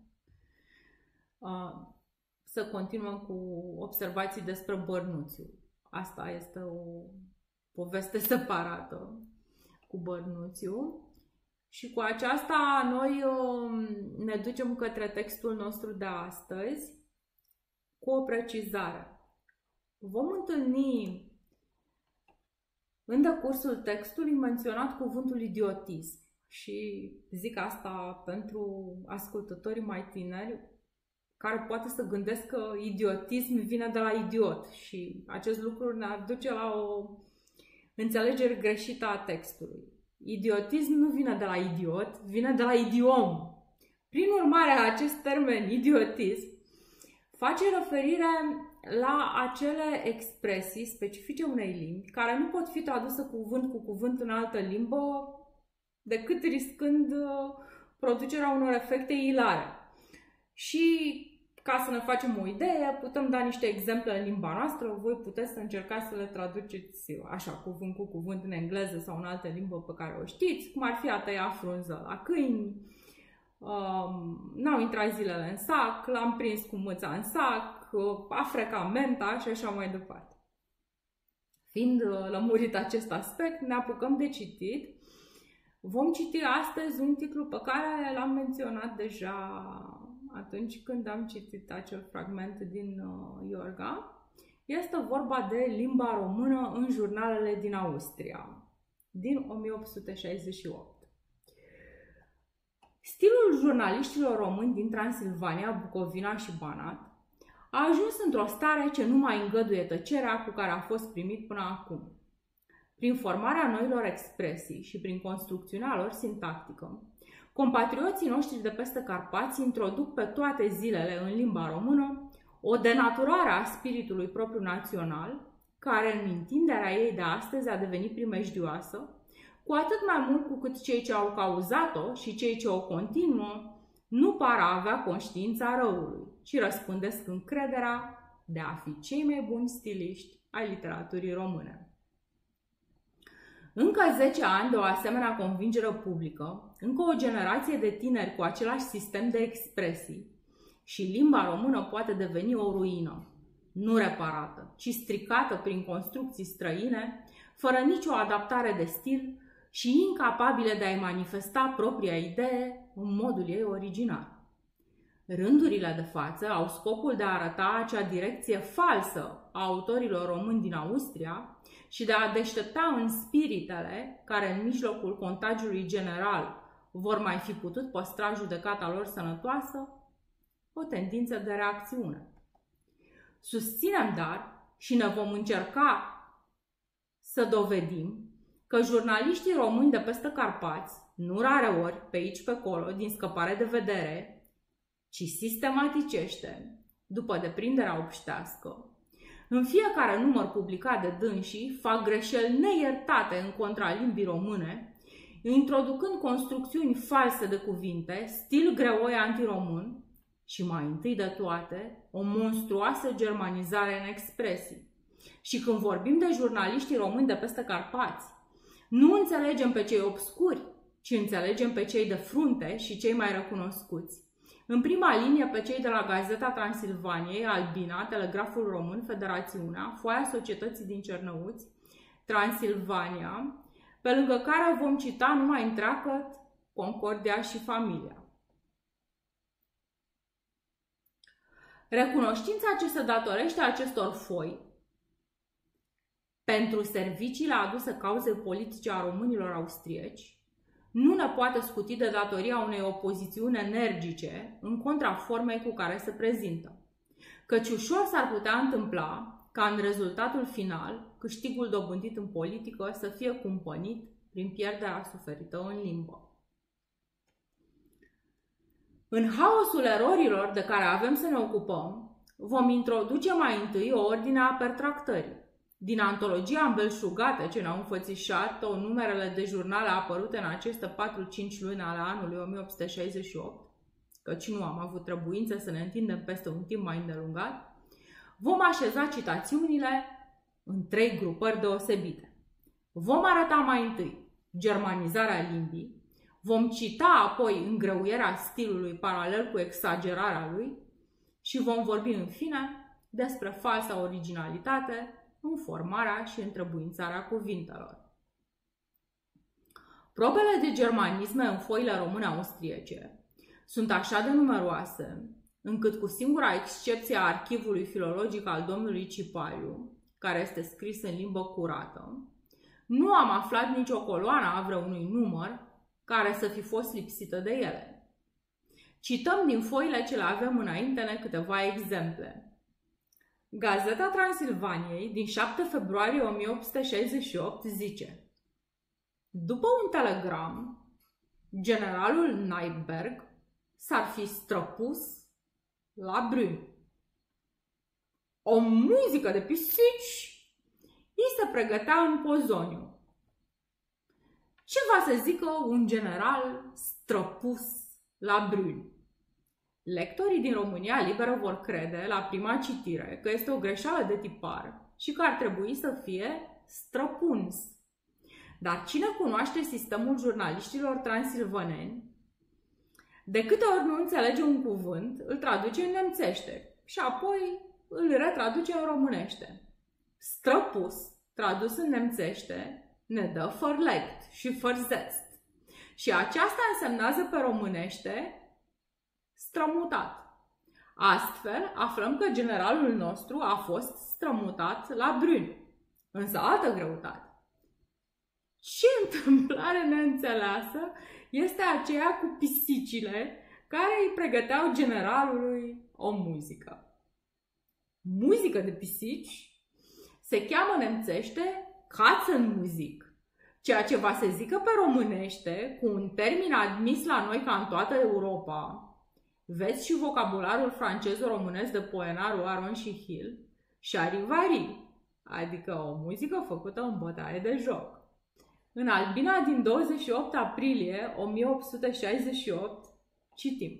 să continuăm cu observații despre Bărnuțiu. Asta este o poveste separată cu Bărnuțiu. Și cu aceasta noi ne ducem către textul nostru de astăzi cu o precizare. Vom întâlni în decursul textului menționat cuvântul idiotism. Și zic asta pentru ascultătorii mai tineri care poate să gândesc că idiotism vine de la idiot și acest lucru ne duce la o înțelegere greșită a textului. Idiotism nu vine de la idiot, vine de la idiom. Prin urmare, acest termen idiotism face referire la acele expresii specifice unei limbi care nu pot fi traduse cuvânt cu cuvânt în altă limbă decât riscând producerea unor efecte ilare. Și ca să ne facem o idee, putem da niște exemple în limba noastră, voi puteți să încercați să le traduceți așa, cuvânt cu cuvânt în engleză sau în altă limbă pe care o știți, cum ar fi a tăia frunză la câini, um, n-au intrat zilele în sac, l-am prins cu mâța în sac, a frecat menta și așa mai departe. Fiind lămurit acest aspect, ne apucăm de citit. Vom citi astăzi un titlu pe care l-am menționat deja atunci când am citit acel fragment din uh, Iorga. Este vorba de limba română în jurnalele din Austria, din o mie opt sute șaizeci și opt. Stilul jurnaliștilor români din Transilvania, Bucovina și Banat a ajuns într-o stare ce nu mai îngăduie tăcerea cu care a fost primit până acum. Prin formarea noilor expresii și prin construcțiunea lor sintactică, compatrioții noștri de peste Carpați introduc pe toate zilele în limba română o denaturare a spiritului propriu național, care în întinderea ei de astăzi a devenit primejdioasă, cu atât mai mult cu cât cei ce au cauzat-o și cei ce o continuă nu par a avea conștiința răului, ci răspândesc încrederea de a fi cei mai buni stiliști ai literaturii române. Încă zece ani de o asemenea convingere publică, încă o generație de tineri cu același sistem de expresii și limba română poate deveni o ruină, nu reparată, ci stricată prin construcții străine, fără nicio adaptare de stil și incapabile de a-i manifesta propria idee în modul ei original. Rândurile de față au scopul de a arăta acea direcție falsă a autorilor români din Austria și de a deștepta în spiritele care în mijlocul contagiului general vor mai fi putut păstra judecata lor sănătoasă, o tendință de reacțiune. Susținem, dar, și ne vom încerca să dovedim că jurnaliștii români de peste Carpați, nu rare ori, pe aici pe acolo, din scăpare de vedere, ci sistematicește, după deprinderea obștească, în fiecare număr publicat de dânsii, fac greșeli neiertate în contra limbii române, introducând construcțiuni false de cuvinte, stil greoi antiromân și, mai întâi de toate, o monstruoasă germanizare în expresii. Și când vorbim de jurnaliștii români de peste Carpați, nu înțelegem pe cei obscuri, ci înțelegem pe cei de frunte și cei mai recunoscuți. În prima linie pe cei de la Gazeta Transilvaniei, Albina, Telegraful Român, Federațiunea, Foaia Societății din Cernăuți, Transilvania, pe lângă care vom cita numai întreagăt Concordia și Familia. Recunoștința ce se datorește acestor foi pentru serviciile aduse cauzei politice a românilor austrieci nu ne poate scuti de datoria unei opozițiuni energice în contra formei cu care se prezintă. Căci ușor s-ar putea întâmpla ca în rezultatul final câștigul dobândit în politică să fie cumpănit prin pierderea suferită în limbă. În haosul erorilor de care avem să ne ocupăm, vom introduce mai întâi o ordine a pertractării. Din antologia îmbelșugată ce ne-au înfățișat o numerele de jurnale apărute în aceste patru-cinci luni ale anului o mie opt sute șaizeci și opt, căci nu am avut trebuință să ne întindem peste un timp mai îndelungat, vom așeza citațiunile în trei grupări deosebite. Vom arăta mai întâi germanizarea limbii, vom cita apoi îngreuierea stilului paralel cu exagerarea lui și vom vorbi în fine despre falsa originalitate în formarea și întrebuințarea cuvintelor. Probele de germanisme în foile române austriece sunt așa de numeroase, încât cu singura excepție a archivului filologic al domnului Cipaliu, care este scris în limbă curată, nu am aflat nicio coloană a vreunui număr care să fi fost lipsită de ele. Cităm din foile ce le avem înainte câteva exemple. Gazeta Transilvaniei din șapte februarie o mie opt sute șaizeci și opt zice: după un telegram, generalul Neiberg s-ar fi străpus la Brünn. O muzică de pisici îi se pregătea în Pozoniu. Ce va să zică un general străpus la Brünn? Lectorii din România Liberă vor crede la prima citire că este o greșeală de tipar și că ar trebui să fie străpuns. Dar cine cunoaște sistemul jurnaliștilor transilvaneni, de câte ori nu înțelege un cuvânt, îl traduce în nemțește și apoi îl retraduce în românește. Străpus, tradus în nemțește, ne dă verlegt și versetzt. Și aceasta însemnează pe românește strămutat. Astfel, aflăm că generalul nostru a fost strămutat la Brünn. Însă altă greutate. Ce întâmplare neînțeleasă este aceea cu pisicile care îi pregăteau generalului o muzică. Muzică de pisici se cheamă nemțește Katzenmusik, ceea ce va se zică pe românește cu un termen admis la noi ca în toată Europa. Vezi și vocabularul francez-românesc de Poenaru, Aron și Hill, charivari, adică o muzică făcută în bătaie de joc. În Albina din douăzeci și opt aprilie o mie opt sute șaizeci și opt citim: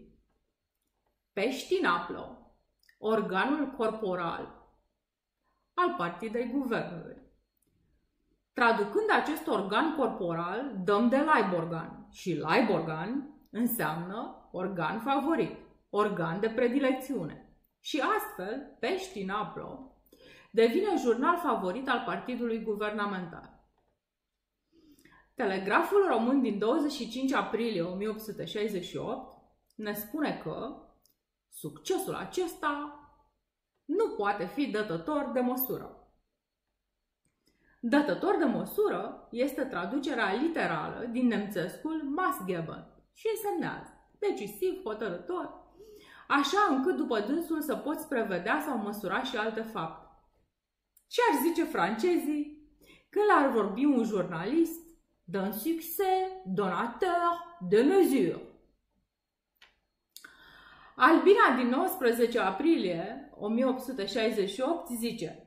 Peștinaplo, organul corporal al partidei guvernului. Traducând acest organ corporal, dăm de Leiborgan și Leiborgan înseamnă organ favorit, organ de predilecțiune. Și astfel, Peștinaplo devine jurnal favorit al partidului guvernamental. Telegraful român din douăzeci și cinci aprilie o mie opt sute șaizeci și opt ne spune că succesul acesta nu poate fi dătător de măsură. Dătător de măsură este traducerea literală din nemțescul Maßgebend și însemnează decisiv, hotărător, așa încât după dânsul să poți prevedea sau măsura și alte fapte. Ce ar zice francezii când ar vorbi un jurnalist d'un succès donateur de mesure? Albina din nouăsprezece aprilie o mie opt sute șaizeci și opt zice: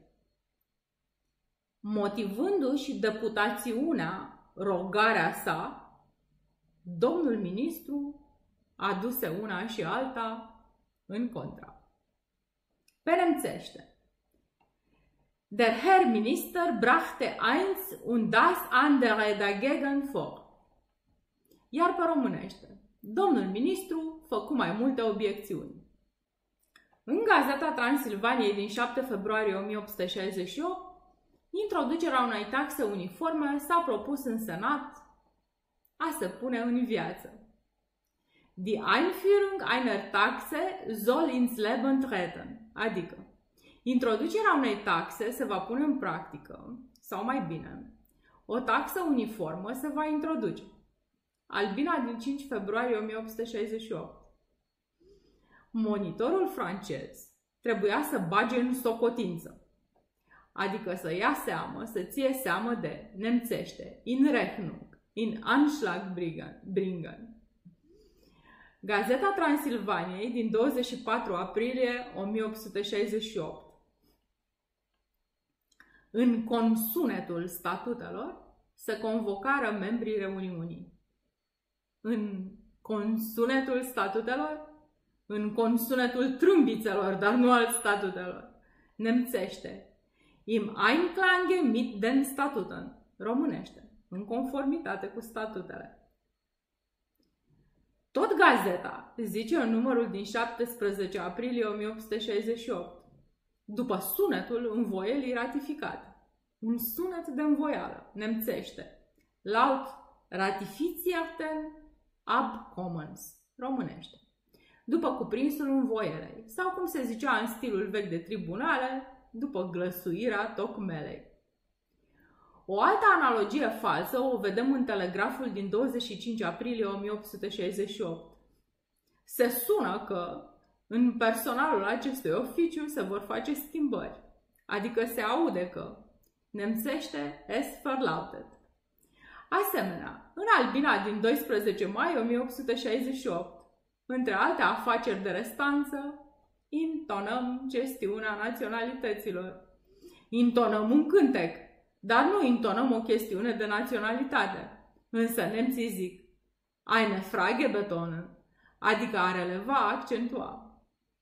motivându-și deputațiunea rogarea sa, domnul ministru aduse una și alta în contra. Pe nemțește: Der Herr Minister brachte eins und das andere dagegen vor. Iar pe românește: domnul ministru făcu mai multe obiecțiuni. În Gazeta Transilvaniei din șapte februarie o mie opt sute șaizeci și opt, introducerea unei taxe uniforme s-a propus în Senat a se pune în viață. Die Einführung einer Taxe soll ins Leben treten, adică introducerea unei taxe se va pune în practică, sau mai bine, o taxă uniformă se va introduce. Albina din cinci februarie o mie opt sute șaizeci și opt. Monitorul francez trebuia să bage în socotință, adică să ia seamă, să ție seamă de nemțește, in Rechnung, in Anschlag bringen. Gazeta Transilvaniei din douăzeci și patru aprilie o mie opt sute șaizeci și opt. În consunetul statutelor se convocară membrii reuniunii. În consunetul statutelor? În consunetul trâmbițelor, dar nu al statutelor. Nemțește. Im Einklange mit den Statuten. Românește. În conformitate cu statutele. Tot gazeta zice în numărul din șaptesprezece aprilie o mie opt sute șaizeci și opt. După sunetul învoielii ratificate. Un sunet de învoială. Nemțește. Laut ratificiaten ab commons. Românește. După cuprinsul învoielei. Sau cum se zicea în stilul vechi de tribunale, după glăsuirea tocmelei. O altă analogie falsă o vedem în telegraful din douăzeci și cinci aprilie o mie opt sute șaizeci și opt. Se sună că în personalul acestui oficiu se vor face schimbări, adică se aude că nemțește es verlautet. Asemenea, în Albina din doisprezece mai o mie opt sute șaizeci și opt, între alte afaceri de restanță, intonăm gestiunea naționalităților. Intonăm un cântec, dar nu intonăm o chestiune de naționalitate. Însă nemții zic eine Frage betonen, adică a releva, accentua.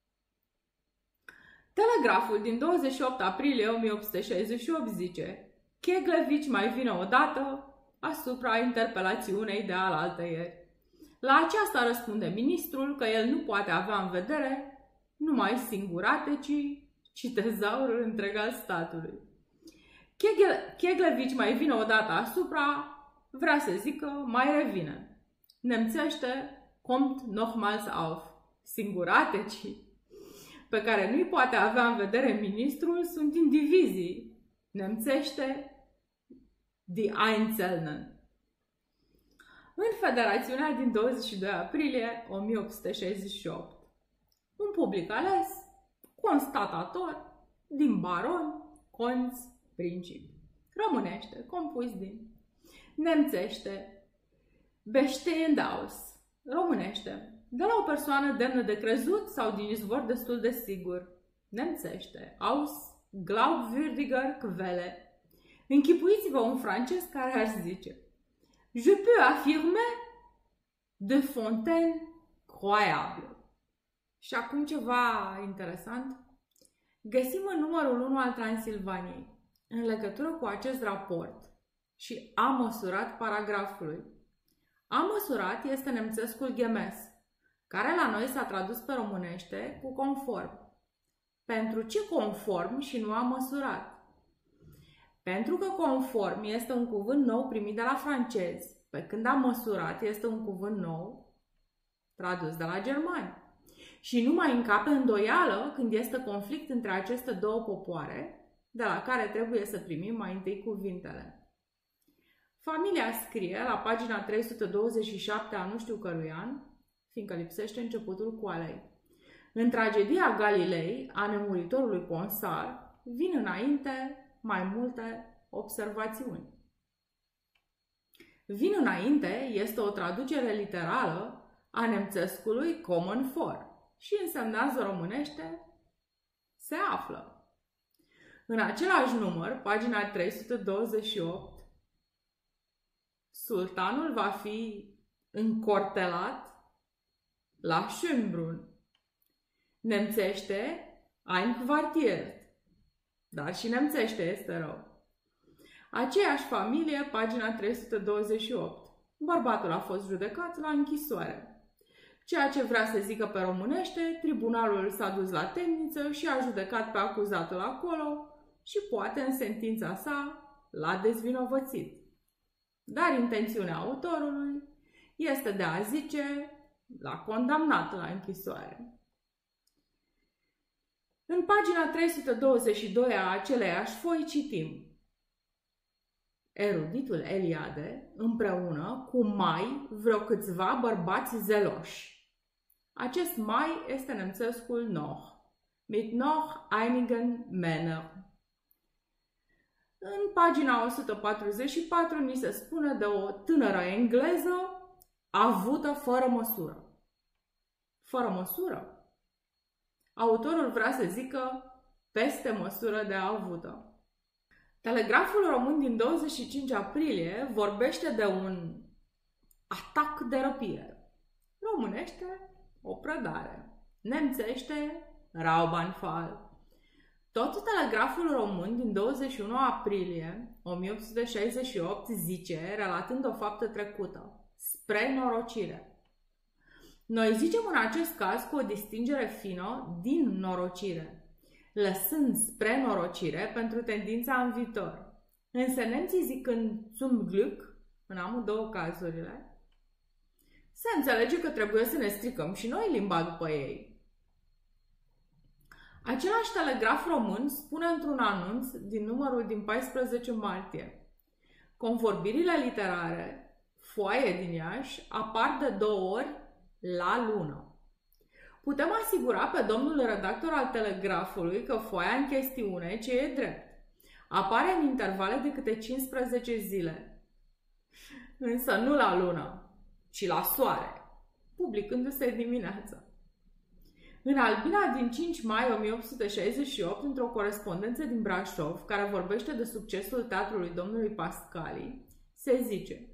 Telegraful din douăzeci și opt aprilie o mie opt sute șaizeci și opt zice Keglevich mai vine odată asupra interpelațiunei de alaltăieri. La aceasta răspunde ministrul că el nu poate avea în vedere numai singurate, ci, ci tezaurul întreg al statului. Keglevich mai vine odată asupra, vrea să zică mai revine. Nemțește kommt nochmals auf. Singurate, ci, pe care nu-i poate avea în vedere ministrul, sunt indivizii. Nemțește die Einzelnen. În Federațiunea din douăzeci și doi aprilie o mie opt sute șaizeci și opt. Un public ales, constatator, din baroni, conți, principi. Românește, compus din. Nemțește, bestehend aus. Românește, de la o persoană demnă de crezut sau din izvor destul de sigur. Nemțește, aus glaubwürdiger Quelle. Închipuiți-vă un francez care ar zice Je peux affirmer de fontaine croyable. Și acum ceva interesant. Găsim în numărul unu al Transilvaniei, în legătură cu acest raport și a măsurat paragrafului. A măsurat este nemțescul gemes, care la noi s-a tradus pe românește cu conform. Pentru ce conform și nu a măsurat? Pentru că conform este un cuvânt nou primit de la francezi, pe când a măsurat este un cuvânt nou tradus de la germani. Și nu mai încape îndoială când este conflict între aceste două popoare, de la care trebuie să primim mai întâi cuvintele. Familia scrie la pagina trei sute douăzeci și șapte a nu știu cărui an, fiindcă lipsește începutul coalei. În tragedia Galilei, a nemuritorului Ponsar, vin înainte mai multe observațiuni. Vin înainte este o traducere literală a nemțescului common for și însemnează românește se află. În același număr, pagina trei sute douăzeci și opt, sultanul va fi încortelat la Schönbrunn. Nemțește Einquartiert, dar și nemțește este rău. Aceeași familie, pagina trei sute douăzeci și opt. Bărbatul a fost judecat la închisoare. Ceea ce vrea să zică pe românește, tribunalul s-a dus la temniță și a judecat pe acuzatul acolo și poate în sentința sa l-a dezvinovățit. Dar intențiunea autorului este de a zice l-a condamnat la închisoare. În pagina trei sute douăzeci și doi a aceleiași foi citim eruditul Eliade împreună cu mai vreo câțiva bărbați zeloși. Acest mai este nemțescul noch, mit noch einigen Männer. În pagina o sută patruzeci și patru ni se spune de o tânără engleză avută fără măsură. fără măsură. Autorul vrea să zică peste măsură de avută. Telegraful Român din douăzeci și cinci aprilie vorbește de un atac de răpire. Românește, o prădare. Nemțește, Raubanfall. Tot Telegraful Român din douăzeci și unu aprilie o mie opt sute șaizeci și opt zice, relatând o faptă trecută, spre norocire. Noi zicem în acest caz cu o distingere fină din norocire, lăsând spre norocire pentru tendința în viitor. Însă nemții zicând zum Glück, în amândouă cazurile, se înțelege că trebuie să ne stricăm și noi limba după ei. Același Telegraf Român spune într-un anunț din numărul din paisprezece martie: convorbirile literare, foaie din Iași, apar de două ori la lună. Putem asigura pe domnul redactor al Telegrafului că foaia în chestiune, ce e drept, apare în intervale de câte cincisprezece zile. Însă nu la lună, ci la soare, publicându-se dimineața. În Albina din cinci mai o mie opt sute șaizeci și opt, într-o corespondență din Brașov, care vorbește de succesul teatrului domnului Pascali, se zice: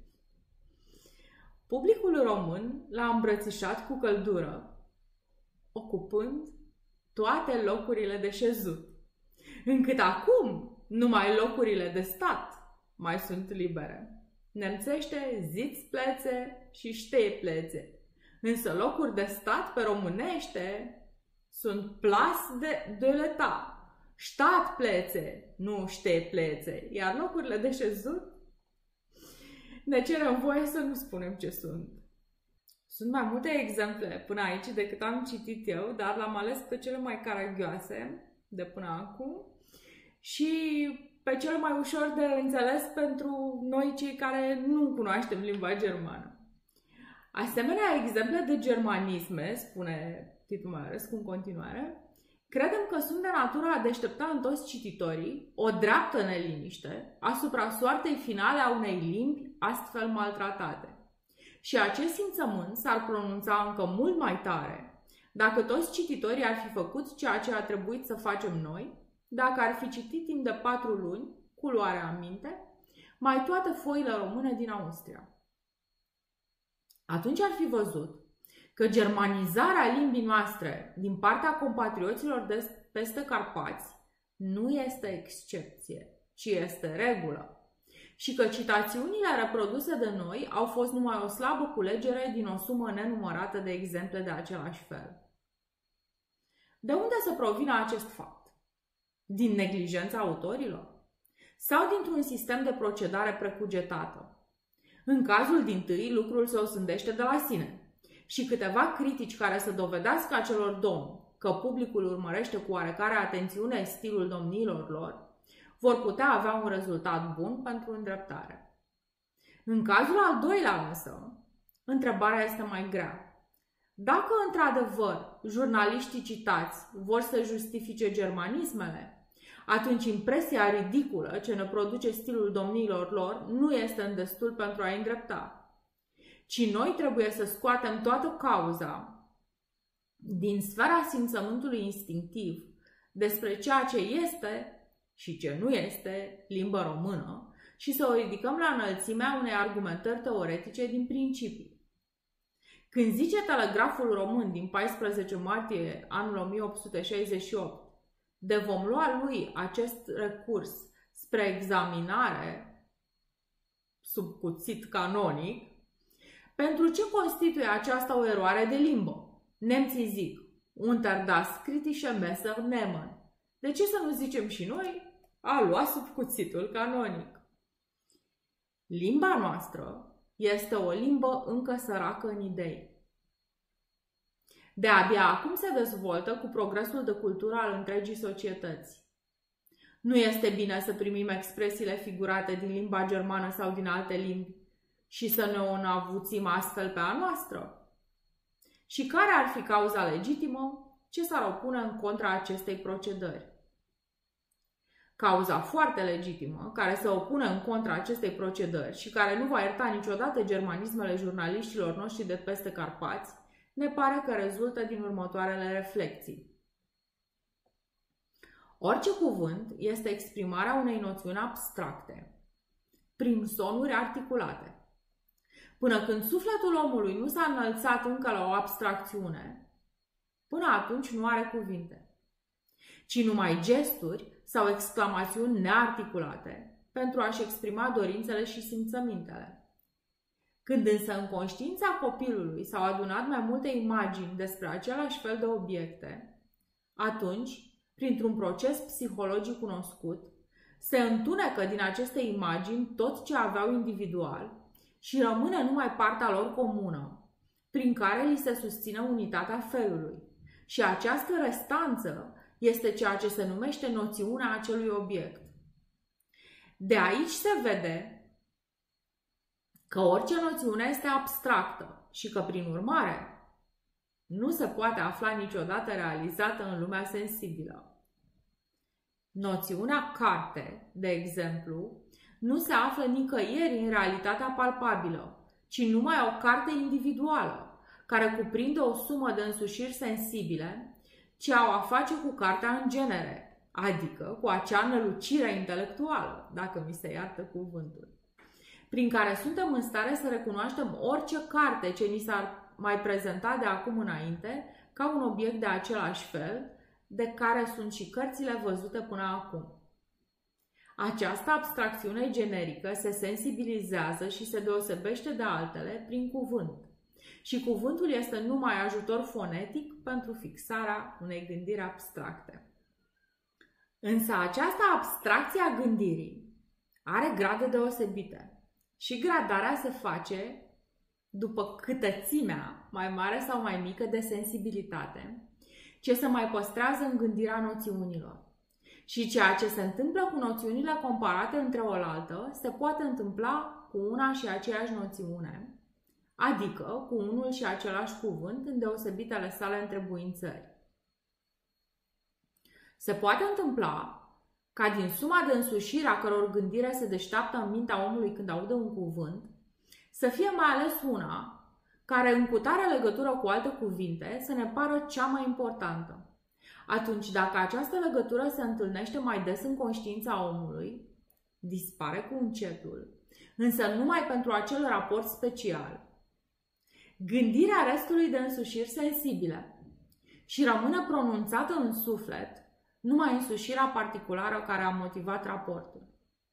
publicul român l-a îmbrățișat cu căldură, ocupând toate locurile de șezut, încât acum numai locurile de stat mai sunt libere. Nemțește ziți plețe și știe plețe, însă locuri de stat pe românește sunt plas de, de l'État, stat plețe, nu știe plețe, iar locurile de șezut ne cerem voie să nu spunem ce sunt. Sunt mai multe exemple până aici decât am citit eu, dar l-am ales pe cele mai caragioase de până acum și pe cel mai ușor de înțeles pentru noi cei care nu cunoaștem limba germană. Asemenea exemple de germanisme, spune Titu Maiorescu în continuare, credem că sunt de natura a deștepta în toți cititorii o dreaptă neliniște asupra soartei finale a unei limbi astfel maltratate. Și acest simțământ s-ar pronunța încă mult mai tare dacă toți cititorii ar fi făcut ceea ce a trebuit să facem noi, dacă ar fi citit timp de patru luni, cu luarea aminte, mai toate foile române din Austria. Atunci ar fi văzut că germanizarea limbii noastre din partea compatrioților de peste Carpați nu este excepție, ci este regulă și că citațiunile reproduse de noi au fost numai o slabă culegere din o sumă nenumărată de exemple de același fel. De unde să provină acest fapt? Din neglijența autorilor? Sau dintr-un sistem de procedare precugetată? În cazul dintâi, lucrul se osândește de la sine și câteva critici care să dovedească acelor domni că publicul urmărește cu oarecare atențiune stilul domniilor lor, vor putea avea un rezultat bun pentru îndreptare. În cazul al doilea însă, întrebarea este mai grea. Dacă într-adevăr jurnaliștii citați vor să justifice germanismele, atunci impresia ridiculă ce ne produce stilul domniilor lor nu este îndestul pentru a-i îndrepta, ci noi trebuie să scoatem toată cauza din sfera simțământului instinctiv despre ceea ce este și ce nu este limbă română și să o ridicăm la înălțimea unei argumentări teoretice din principii. Când zice Telegraful Român din paisprezece martie anul o mie opt sute șaizeci și opt de vom lua lui acest recurs spre examinare sub cuțit canonic, pentru ce constituie aceasta o eroare de limbă? Nemții zic unter das kritische Messer nehmen. De ce să nu zicem și noi a lua sub cuțitul canonic? Limba noastră este o limbă încă săracă în idei. De-abia acum se dezvoltă cu progresul de cultură al întregii societăți. Nu este bine să primim expresiile figurate din limba germană sau din alte limbi și să ne o înavuțim astfel pe a noastră? Și care ar fi cauza legitimă ce s-ar opune în contra acestei procedări? Cauza foarte legitimă, care se opune în contra acestei procedări și care nu va ierta niciodată germanismele jurnaliștilor noștri de peste Carpați, ne pare că rezultă din următoarele reflexii. Orice cuvânt este exprimarea unei noțiuni abstracte, prin sonuri articulate. Până când sufletul omului nu s-a înălțat încă la o abstracțiune, până atunci nu are cuvinte, ci numai gesturi sau exclamațiuni nearticulate pentru a-și exprima dorințele și simțămintele. Când însă în conștiința copilului s-au adunat mai multe imagini despre același fel de obiecte, atunci, printr-un proces psihologic cunoscut, se întunecă din aceste imagini tot ce aveau individual și rămâne numai partea lor comună, prin care li se susține unitatea felului. Și această restanță este ceea ce se numește noțiunea acelui obiect. De aici se vede că orice noțiune este abstractă și că, prin urmare, nu se poate afla niciodată realizată în lumea sensibilă. Noțiunea carte, de exemplu, nu se află nicăieri în realitatea palpabilă, ci numai o carte individuală, care cuprinde o sumă de însușiri sensibile ce au a face cu cartea în genere, adică cu acea nălucire intelectuală, dacă mi se iartă cuvântul, prin care suntem în stare să recunoaștem orice carte ce ni s-ar mai prezenta de acum înainte ca un obiect de același fel, de care sunt și cărțile văzute până acum. Această abstracțiune generică se sensibilizează și se deosebește de altele prin cuvânt. Și cuvântul este numai ajutor fonetic pentru fixarea unei gândiri abstracte. Însă această abstracție a gândirii are grade deosebite și gradarea se face după câtățimea mai mare sau mai mică de sensibilitate ce se mai păstrează în gândirea noțiunilor. Și ceea ce se întâmplă cu noțiunile comparate între oaltă se poate întâmpla cu una și aceeași noțiune, adică cu unul și același cuvânt în deosebitele sale întrebuințări. Se poate întâmpla ca din suma de însușiri a căror gândire se deșteaptă în mintea omului când aude un cuvânt, să fie mai ales una care în cutare legătură cu alte cuvinte să ne pară cea mai importantă. Atunci, dacă această legătură se întâlnește mai des în conștiința omului, dispare cu încetul, însă numai pentru acel raport special, gândirea restului de însușiri sensibile și rămâne pronunțată în suflet numai însușirea particulară care a motivat raportul.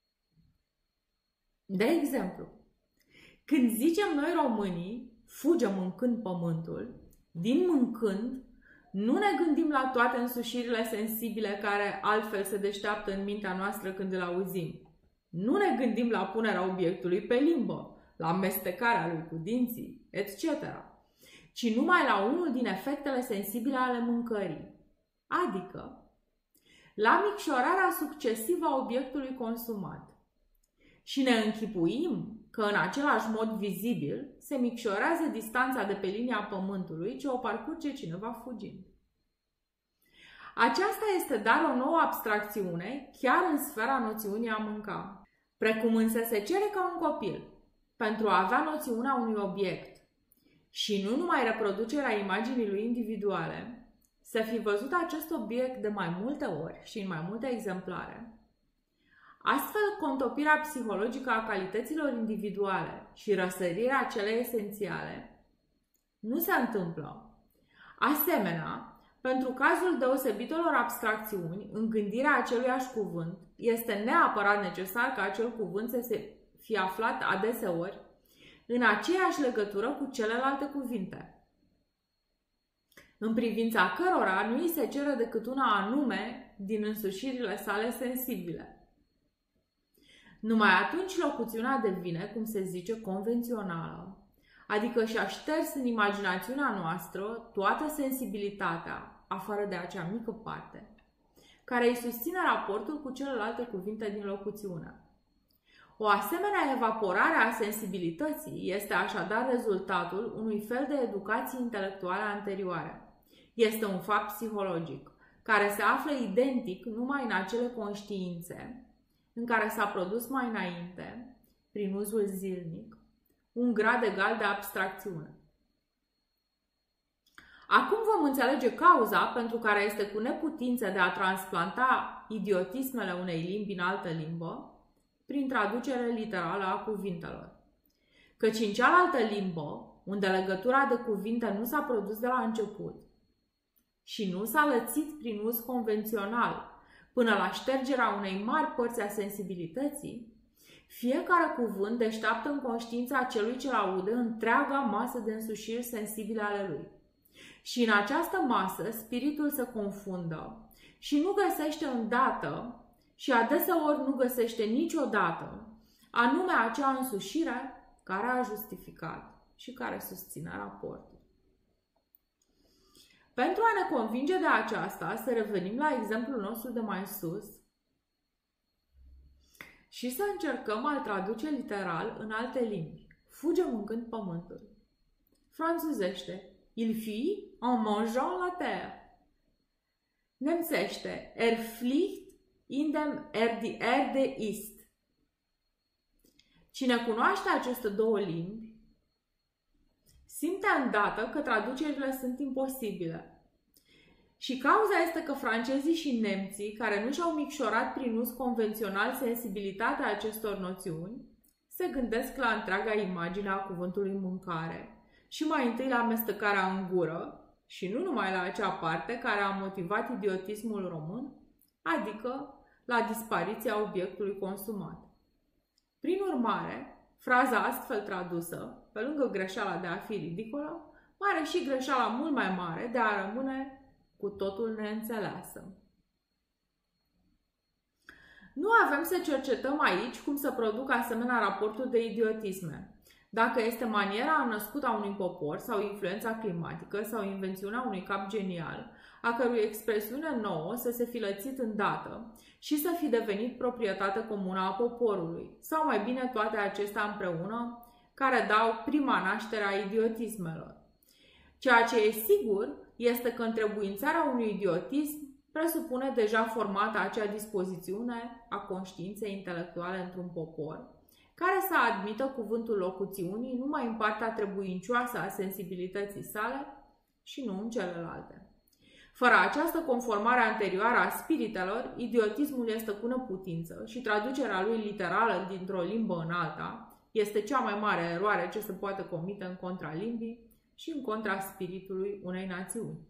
De exemplu, când zicem noi românii, fuge mâncând pământul, din mâncând, nu ne gândim la toate însușirile sensibile care altfel se deșteaptă în mintea noastră când îl auzim. Nu ne gândim la punerea obiectului pe limbă, la amestecarea lui cu dinții, et cetera, ci numai la unul din efectele sensibile ale mâncării, adică la micșorarea succesivă a obiectului consumat. Și ne închipuim că în același mod vizibil se micșorează distanța de pe linia pământului ce o parcurge cineva fugind. Aceasta este dar o nouă abstracțiune chiar în sfera noțiunii a mânca. Precum însă se cere ca un copil, pentru a avea noțiunea unui obiect și nu numai reproducerea imaginii lui individuale, să fi văzut acest obiect de mai multe ori și în mai multe exemplare. Astfel, contopirea psihologică a calităților individuale și răsărirea celei esențiale nu se întâmplă. Asemenea, pentru cazul deosebitelor abstracțiuni, în gândirea aceluiași cuvânt, este neapărat necesar ca acel cuvânt să se fie aflat adeseori în aceeași legătură cu celelalte cuvinte, în privința cărora nu îi se cere decât una anume din însușirile sale sensibile. Numai atunci locuțiunea devine, cum se zice, convențională, adică și-a șters în imaginațiunea noastră toată sensibilitatea, afară de acea mică parte, care îi susține raportul cu celelalte cuvinte din locuțiune. O asemenea evaporare a sensibilității este așadar rezultatul unui fel de educație intelectuală anterioare. Este un fapt psihologic, care se află identic numai în acele conștiințe în care s-a produs mai înainte, prin uzul zilnic, un grad egal de abstracțiune. Acum vom înțelege cauza pentru care este cu neputință de a transplanta idiotismele unei limbi în altă limbă prin traducere literală a cuvintelor. Căci în cealaltă limbă, unde legătura de cuvinte nu s-a produs de la început și nu s-a lățit prin uz convențional până la ștergerea unei mari părți a sensibilității, fiecare cuvânt deșteaptă în conștiința celui ce-l aude întreaga masă de însușiri sensibile ale lui. Și în această masă spiritul se confundă și nu găsește îndată și adeseori nu găsește niciodată anume acea însușire care a justificat și care susține raportul. Pentru a ne convinge de aceasta, să revenim la exemplul nostru de mai sus și să încercăm a-l traduce literal în alte limbi. Fuge mâncând pământul. Franțuzește: Il fuit en mangeant la terre. Nemțește: Er fliegt in dem er die Erde ist. Cine cunoaște aceste două limbi simte îndată că traducerile sunt imposibile. Și cauza este că francezii și nemții, care nu și-au micșorat prin uz convențional sensibilitatea acestor noțiuni, se gândesc la întreaga imagine a cuvântului mâncare și mai întâi la amestecarea în gură și nu numai la acea parte care a motivat idiotismul român, adică la dispariția obiectului consumat. Prin urmare, fraza astfel tradusă, pe lângă greșeala de a fi ridicolă, are și greșeala mult mai mare de a rămâne cu totul neînțeleasă. Nu avem să cercetăm aici cum să produc asemenea raporturi de idiotisme. Dacă este maniera născută a unui popor sau influența climatică sau invențiunea unui cap genial, a cărui expresiune nouă să se fi lățit îndată și să fi devenit proprietate comună a poporului, sau mai bine toate acestea împreună, care dau prima naștere a idiotismelor. Ceea ce e sigur este că întrebuințarea unui idiotism presupune deja formată acea dispozițiune a conștiinței intelectuale într-un popor, care să admită cuvântul locuțiunii numai în partea trebuincioasă a sensibilității sale și nu în celelalte. Fără această conformare anterioară a spiritelor, idiotismul este cu neputință și traducerea lui literală dintr-o limbă în alta este cea mai mare eroare ce se poate comite în contra limbii și în contra spiritului unei națiuni.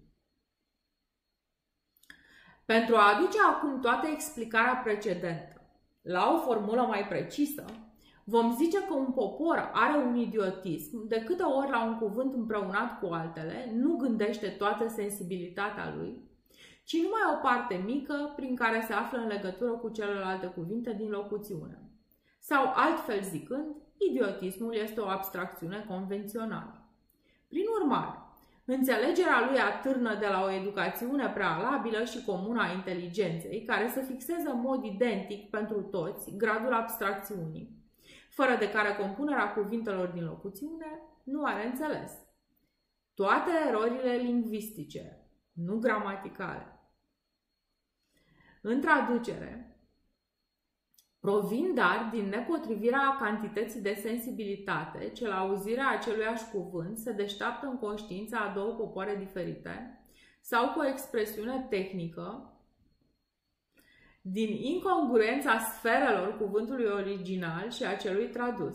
Pentru a aduce acum toată explicarea precedentă la o formulă mai precisă, vom zice că un popor are un idiotism de câte ori la un cuvânt împreunat cu altele nu gândește toată sensibilitatea lui, ci numai o parte mică prin care se află în legătură cu celelalte cuvinte din locuțiune. Sau, altfel zicând, idiotismul este o abstracțiune convențională. Prin urmare, înțelegerea lui atârnă de la o educațiune prealabilă și comună a inteligenței, care să fixeze în mod identic pentru toți gradul abstracțiunii, fără de care compunerea cuvintelor din locuțiune nu are înțeles. Toate erorile lingvistice, nu gramaticale, în traducere, provin dar din nepotrivirea cantității de sensibilitate ce la auzirea aceluiași cuvânt se deșteaptă în conștiința a două popoare diferite sau cu o expresiune tehnică din incongruența sferelor cuvântului original și a celui tradus.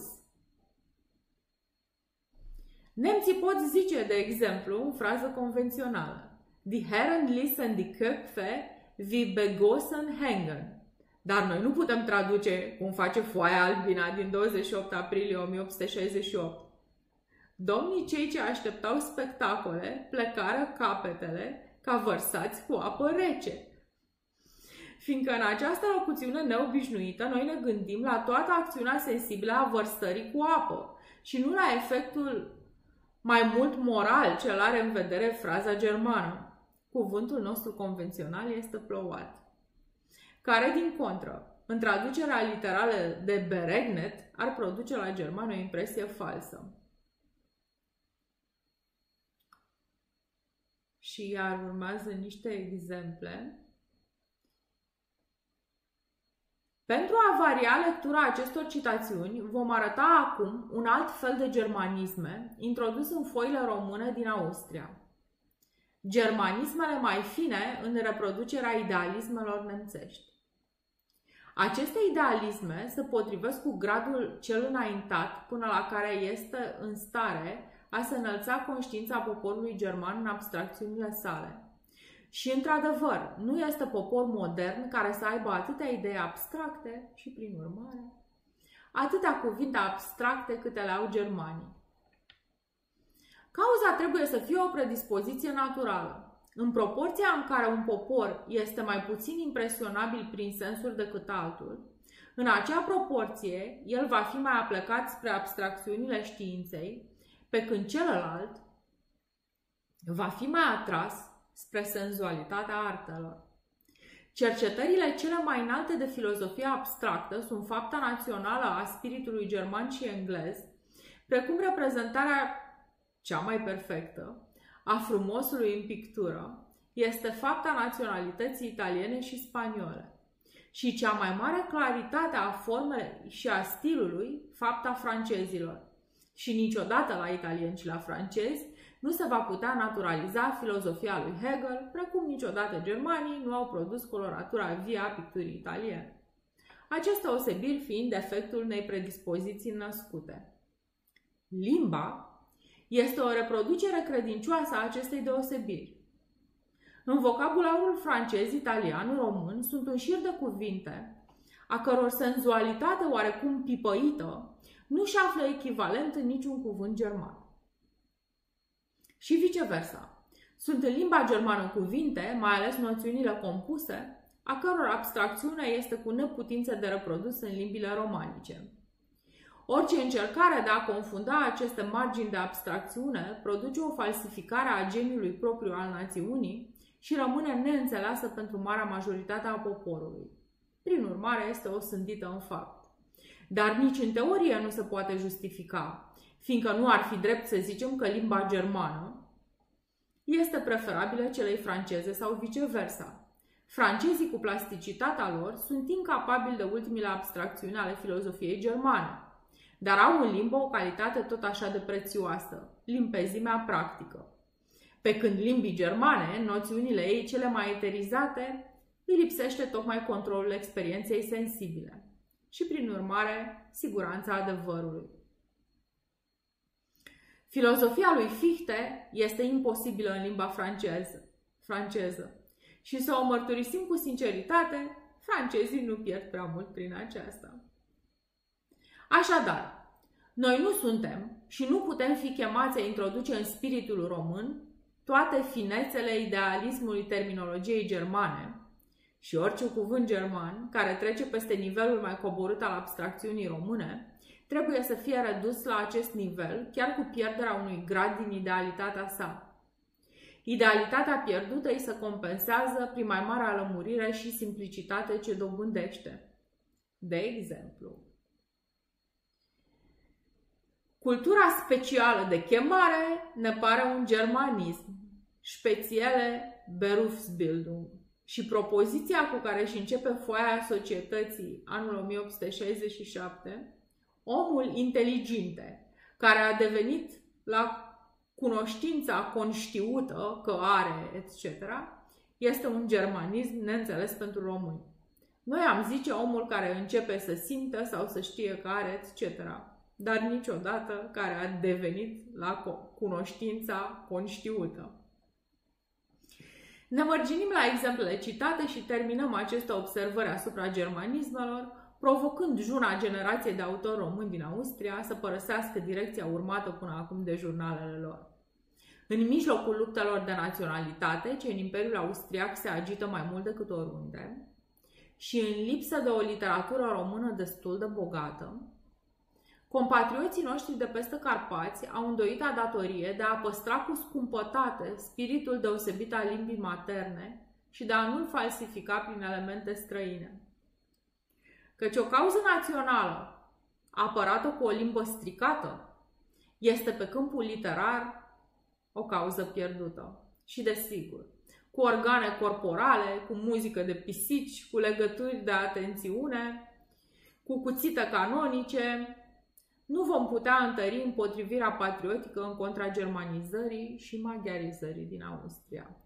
Nemții pot zice, de exemplu, în frază convențională: Die Herren ließen die Köpfe wie begossen hängen. Dar noi nu putem traduce cum face foaia albina din douăzeci și opt aprilie o mie opt sute șaizeci și opt. Domnii cei ce așteptau spectacole plecară capetele ca vărsați cu apă rece. Fiindcă în această locuțiune neobișnuită noi ne gândim la toată acțiunea sensibilă a vărsării cu apă și nu la efectul mai mult moral ce are în vedere fraza germană. Cuvântul nostru convențional este plouat, care, din contră, în traducerea literală de beregnet, ar produce la germană o impresie falsă. Și iar urmează niște exemple. Pentru a varia lectura acestor citațiuni, vom arăta acum un alt fel de germanisme introdus în foile române din Austria. germanismele mai fine în reproducerea idealismelor nemțești. Aceste idealisme se potrivesc cu gradul cel înaintat până la care este în stare a se înălța conștiința poporului german în abstracțiunile sale. Și, într-adevăr, nu este popor modern care să aibă atâtea idei abstracte și, prin urmare, atâtea cuvinte abstracte câte le au germanii. Cauza trebuie să fie o predispoziție naturală. În proporția în care un popor este mai puțin impresionabil prin sensuri decât altul, în acea proporție el va fi mai aplecat spre abstracțiunile științei, pe când celălalt va fi mai atras spre senzualitatea artelor. Cercetările cele mai înalte de filozofie abstractă sunt fapta națională a spiritului german și englez, precum reprezentarea cea mai perfectă a frumosului în pictură este fapta naționalității italiene și spaniole și cea mai mare claritate a formei și a stilului fapta francezilor. Și niciodată la italieni și la francezi nu se va putea naturaliza filozofia lui Hegel, precum niciodată germanii nu au produs coloratura vie a picturii italiene. Aceste osebiri fiind efectul unei predispoziții născute. Limba este o reproducere credincioasă a acestei deosebiri. În vocabularul francez, italian, român sunt un șir de cuvinte a căror senzualitate oarecum pipăită nu-și află echivalent în niciun cuvânt german. Și viceversa. Sunt în limba germană cuvinte, mai ales noțiunile compuse, a căror abstracțiune este cu neputință de reprodus în limbile romanice. Orice încercare de a confunda aceste margini de abstracțiune produce o falsificare a geniului propriu al națiunii și rămâne neînțeleasă pentru marea majoritate a poporului. Prin urmare, este osândită în fapt. Dar nici în teorie nu se poate justifica, fiindcă nu ar fi drept să zicem că limba germană este preferabilă celei franceze sau viceversa. Francezii, cu plasticitatea lor, sunt incapabili de ultimile abstracțiuni ale filozofiei germane, dar au în limbă o calitate tot așa de prețioasă, limpezimea practică. Pe când limbii germane, în noțiunile ei cele mai eterizate, îi lipsește tocmai controlul experienței sensibile și, prin urmare, siguranța adevărului. Filozofia lui Fichte este imposibilă în limba franceză, franceză. Și să o mărturisim cu sinceritate, francezii nu pierd prea mult prin aceasta. Așadar, noi nu suntem și nu putem fi chemați a introduce în spiritul român toate finețele idealismului terminologiei germane și orice cuvânt german care trece peste nivelul mai coborât al abstracțiunii române trebuie să fie redus la acest nivel, chiar cu pierderea unui grad din idealitatea sa. Idealitatea pierdută îi se compensează prin mai mare lămurire și simplicitate ce dobândește. De exemplu, cultura specială de chemare ne pare un germanism, spezielle Berufsbildung, și propoziția cu care își începe foaia societății anul o mie opt sute șaizeci și șapte, omul inteligente, care a devenit la cunoștința conștiută că are, et cetera, este un germanism neînțeles pentru români. Noi am zice omul care începe să simtă sau să știe că are, et cetera, dar niciodată care a devenit la cunoștința conștiută. Ne mărginim la exemplele citate și terminăm aceste observări asupra germanismelor, provocând juna generației de autori români din Austria să părăsească direcția urmată până acum de jurnalele lor. În mijlocul luptelor de naționalitate, ce în Imperiul Austriac se agită mai mult decât oriunde, și în lipsă de o literatură română destul de bogată, compatrioții noștri de peste Carpați au îndoita datorie de a păstra cu scumpătate spiritul deosebit al limbii materne și de a nu-l falsifica prin elemente străine. Căci o cauză națională, apărată cu o limbă stricată, este pe câmpul literar o cauză pierdută. Și desigur, cu organe corporale, cu muzică de pisici, cu legături de atențiune, cu cuțite canonice, nu vom putea întări împotrivirea patriotică în contra germanizării și maghiarizării din Austria.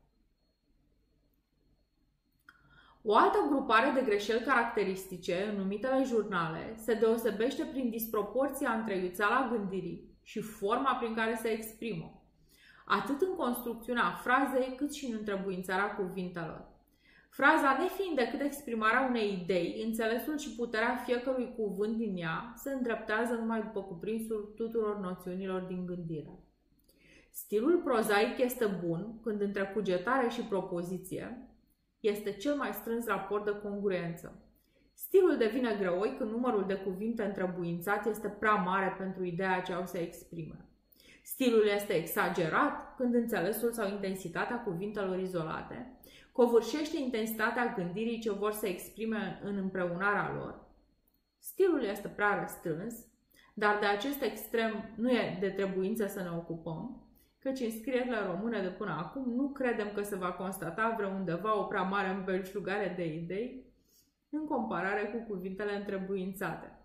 O altă grupare de greșeli caracteristice, în numitele jurnale, se deosebește prin disproporția între iuțeala gândirii și forma prin care se exprimă, atât în construcțiunea frazei, cât și în întrebuințarea cuvintelor. Fraza, nefiind decât exprimarea unei idei, înțelesul și puterea fiecărui cuvânt din ea se îndreptează numai după cuprinsul tuturor noțiunilor din gândire. Stilul prozaic este bun când între cugetare și propoziție este cel mai strâns raport de congruență. Stilul devine greoi când numărul de cuvinte întrebuințat este prea mare pentru ideea ce au să exprime. Stilul este exagerat când înțelesul sau intensitatea cuvintelor izolate covârșește intensitatea gândirii ce vor să exprime în împreunarea lor. Stilul este prea restrâns, dar de acest extrem nu e de trebuință să ne ocupăm, căci în scrierile române de până acum nu credem că se va constata vreundeva o prea mare îmbelșugare de idei în comparare cu cuvintele întrebuințate.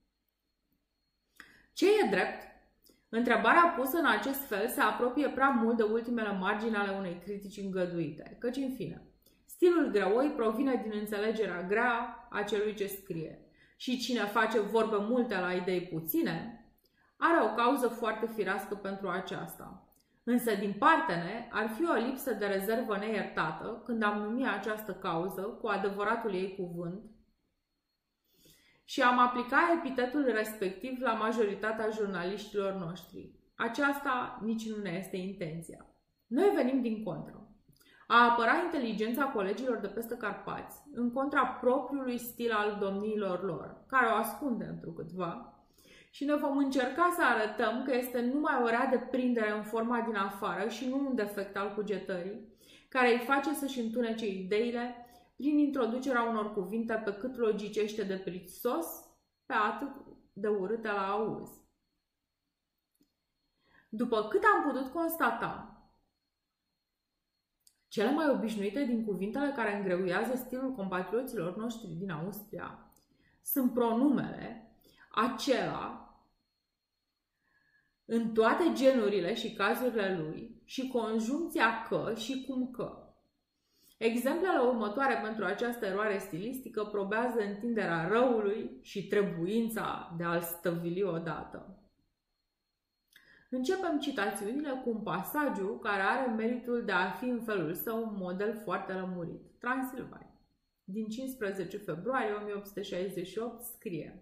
Ce e drept? Întrebarea pusă în acest fel se apropie prea mult de ultimele margini ale unei critici îngăduite, căci, în fine, stilul greoi provine din înțelegerea grea a celui ce scrie și cine face vorbe multe la idei puține are o cauză foarte firească pentru aceasta. Însă, din partene, ar fi o lipsă de rezervă neiertată când am numit această cauză cu adevăratul ei cuvânt și am aplicat epitetul respectiv la majoritatea jurnaliștilor noștri. Aceasta nici nu ne este intenția. Noi venim din contră. A apăra inteligența colegilor de peste Carpați în contra propriului stil al domniilor lor, care o ascunde întrucâtva, și ne vom încerca să arătăm că este numai o rea de prindere în forma din afară și nu un defect al cugetării, care îi face să-și întunece ideile prin introducerea unor cuvinte pe cât logicește de prisos, pe atât de urâte la auz. După cât am putut constata, cele mai obișnuite din cuvintele care îngreuiază stilul compatrioților noștri din Austria sunt pronumele acela în toate genurile și cazurile lui și conjuncția că și cum că. Exemplele următoare pentru această eroare stilistică probează întinderea răului și trebuința de a-l stăvili odată. Începem citațiunile cu un pasajul care are meritul de a fi în felul său un model foarte lămurit. Transilvania. Din cincisprezece februarie o mie opt sute șaizeci și opt scrie: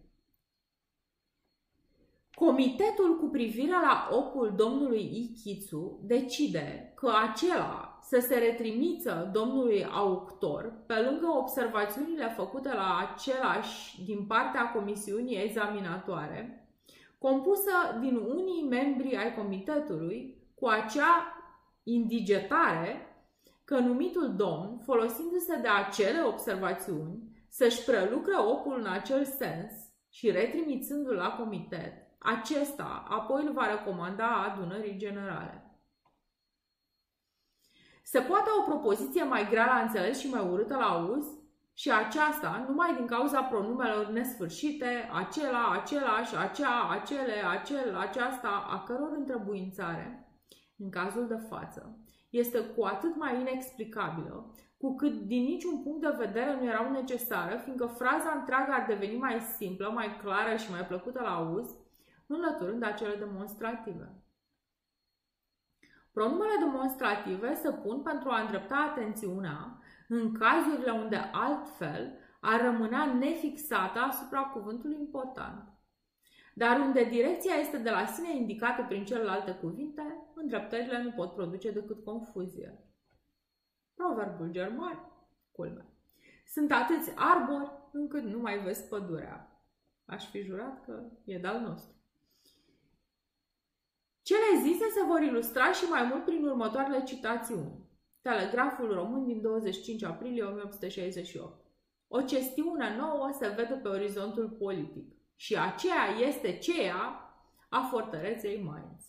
Comitetul cu privire la opul domnului Ichițu decide că acela să se retrimiță domnului auctor, pe lângă observațiunile făcute la același din partea comisiunii examinatoare, compusă din unii membri ai comitetului, cu acea indigetare că numitul domn, folosindu-se de acele observațiuni, să-și prelucre opul în acel sens și retrimițându-l la comitet, acesta apoi îl va recomanda adunării generale. Se poate o propoziție mai grea la înțeles și mai urâtă la auz? Și aceasta numai din cauza pronumelor nesfârșite, acela, același, acea, acele, acel, aceasta, a căror întrebuințare, în cazul de față, este cu atât mai inexplicabilă, cu cât din niciun punct de vedere nu erau necesare, fiindcă fraza întreagă ar deveni mai simplă, mai clară și mai plăcută la auz, înlăturând acele demonstrative. Pronumele demonstrative se pun pentru a îndrepta atențiunea în cazurile unde altfel ar rămânea nefixată asupra cuvântului important. Dar unde direcția este de la sine indicată prin celelalte cuvinte, îndreptările nu pot produce decât confuzie. Proverbul german, culme. Sunt atâți arbori încât nu mai vezi pădurea. Aș fi jurat că e de-al nostru. Cele zise se vor ilustra și mai mult prin următoarele citațiuni. Telegraful Român din douăzeci și cinci aprilie o mie opt sute șaizeci și opt. O chestiune nouă se vede pe orizontul politic și aceea este ceea a fortăreței Mainz.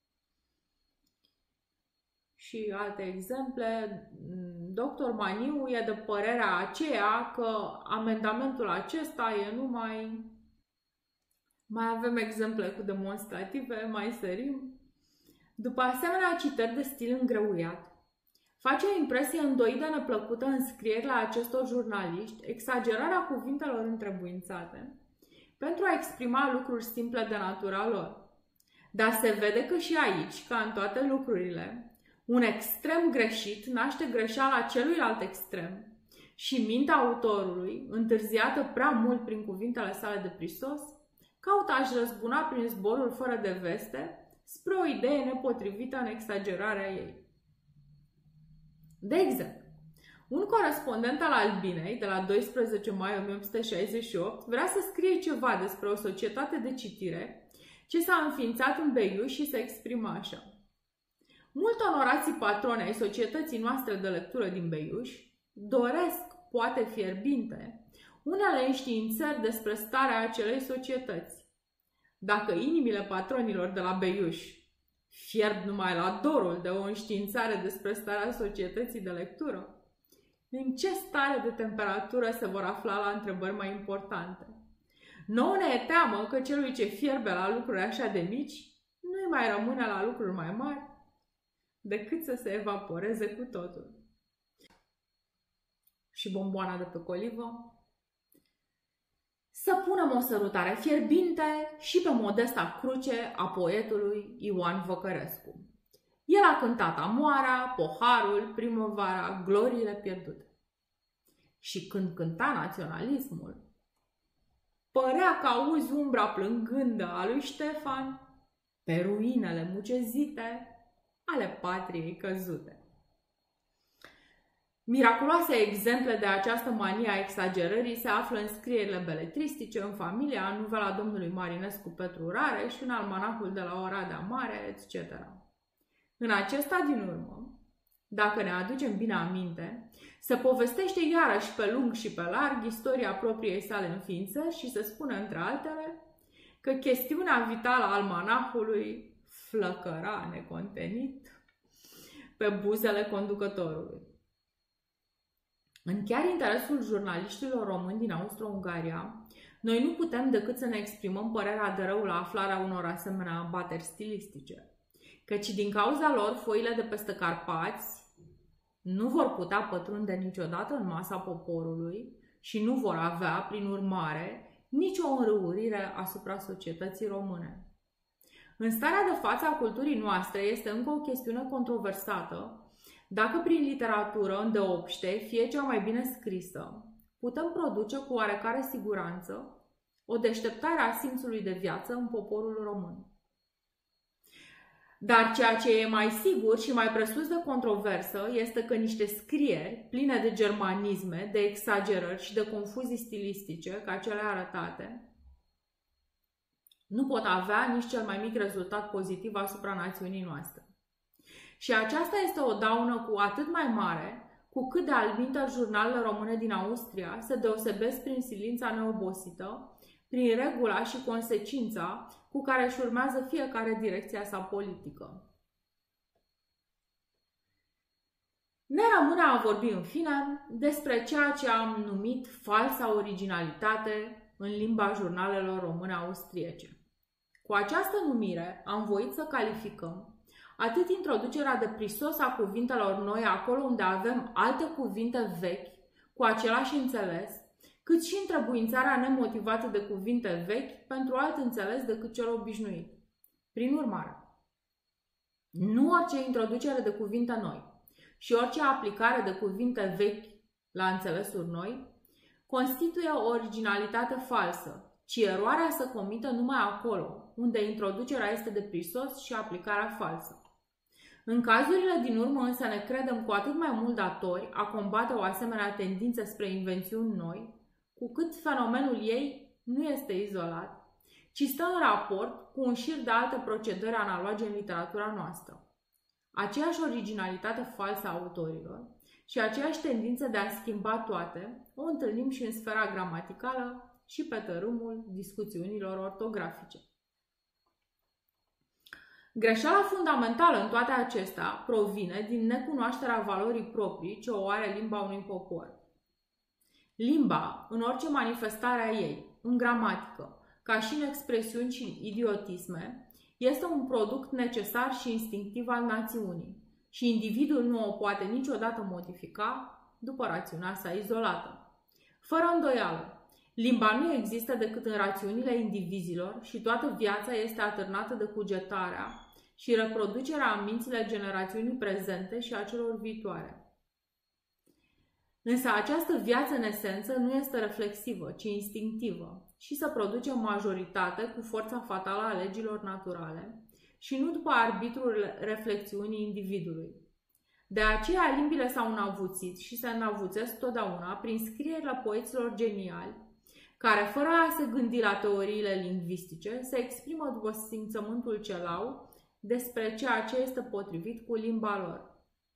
Și alte exemple, doctor Maniu e de părerea aceea că amendamentul acesta e numai Mai avem exemple cu demonstrative, mai sărim. După asemenea citări de stil îngreuiat, face o impresie îndoită neplăcută în scrierile acestor jurnaliști, exagerarea cuvintelor întrebuințate, pentru a exprima lucruri simple de natura lor. Dar se vede că și aici, ca în toate lucrurile, un extrem greșit naște greșeala celuilalt extrem și mintea autorului, întârziată prea mult prin cuvintele sale de prisos, caută a-și răzbuna prin zborul fără de veste spre o idee nepotrivită în exagerarea ei. De exemplu, un corespondent al Albinei, de la doisprezece mai o mie opt sute șaizeci și opt, vrea să scrie ceva despre o societate de citire ce s-a înființat în Beiuș și se exprimă așa. Mult onorații patroni ai societății noastre de lectură din Beiuș doresc, poate fierbinte, unele înștiințări despre starea acelei societăți. Dacă inimile patronilor de la Beiuș fierb numai la dorul de o înștiințare despre starea societății de lectură, în ce stare de temperatură se vor afla la întrebări mai importante? Nouă ne e teamă că celui ce fierbe la lucruri așa de mici nu-i mai rămâne la lucruri mai mari decât să se evaporeze cu totul. Și bomboana de pe colivă. Să punem o sărutare fierbinte și pe modesta cruce a poetului Ioan Văcărescu. El a cântat amoarea, poharul, primăvara, gloriile pierdute. Și când cânta naționalismul, părea că auzi umbra plângândă a lui Ștefan pe ruinele mucezite ale patriei căzute. Miraculoase exemple de această manie a exagerării se află în scrierile beletristice, în Familia, în novela domnului Marinescu Petru Rareș, în Almanacul de la Oradea Mare, et cetera. În acesta din urmă, dacă ne aducem bine aminte, se povestește iarăși pe lung și pe larg istoria propriei sale înființări și se spune, între altele, că chestiunea vitală a almanahului flăcăra necontenit pe buzele conducătorului. În chiar interesul jurnaliștilor români din Austro-Ungaria, noi nu putem decât să ne exprimăm părerea de rău la aflarea unor asemenea abateri stilistice, căci din cauza lor foile de peste Carpați nu vor putea pătrunde niciodată în masa poporului și nu vor avea, prin urmare, nicio înrăurire asupra societății române. În starea de față a culturii noastre este încă o chestiune controversată dacă prin literatură îndeopște, fie cea mai bine scrisă, putem produce cu oarecare siguranță o deșteptare a simțului de viață în poporul român. Dar ceea ce e mai sigur și mai presus de controversă este că niște scrieri pline de germanisme, de exagerări și de confuzii stilistice, ca cele arătate, nu pot avea nici cel mai mic rezultat pozitiv asupra națiunii noastre. Și aceasta este o daună cu atât mai mare, cu cât de albinter jurnalele române din Austria se deosebesc prin silința neobosită, prin regula și consecința cu care își urmează fiecare direcția sa politică. Ne rămâne a vorbi în fine despre ceea ce am numit falsa originalitate în limba jurnalelor române austriece. Cu această numire am voit să calificăm atât introducerea de prisos a cuvintelor noi acolo unde avem alte cuvinte vechi cu același înțeles, cât și întrebuințarea nemotivată de cuvinte vechi pentru alt înțeles decât cel obișnuit. Prin urmare, nu orice introducere de cuvinte noi și orice aplicare de cuvinte vechi la înțelesuri noi constituie o originalitate falsă, ci eroarea se comite numai acolo unde introducerea este de prisos și aplicarea falsă. În cazurile din urmă însă ne credem cu atât mai mult datori a combate o asemenea tendință spre invențiuni noi, cu cât fenomenul ei nu este izolat, ci stă în raport cu un șir de alte procedări analoge în literatura noastră. Aceeași originalitate falsă a autorilor și aceeași tendință de a schimba toate o întâlnim și în sfera gramaticală și pe tărâmul discuțiunilor ortografice. Greșeala fundamentală în toate acestea provine din necunoașterea valorii proprii ce o are limba unui popor. Limba, în orice manifestare a ei, în gramatică, ca și în expresiuni și idiotisme, este un produs necesar și instinctiv al națiunii și individul nu o poate niciodată modifica după rațiunea sa izolată. Fără îndoială, limba nu există decât în rațiunile indivizilor și toată viața este atârnată de cugetarea și reproducerea în mințile generațiunii prezente și a celor viitoare. Însă această viață în esență nu este reflexivă, ci instinctivă și se produce în majoritate cu forța fatală a legilor naturale și nu după arbitrul reflexiunii individului. De aceea limbile s-au înavuțit și se înavuțesc totdeauna prin scrierile poeților geniali, care, fără a se gândi la teoriile lingvistice, se exprimă după simțământul ce au despre ceea ce este potrivit cu limba lor.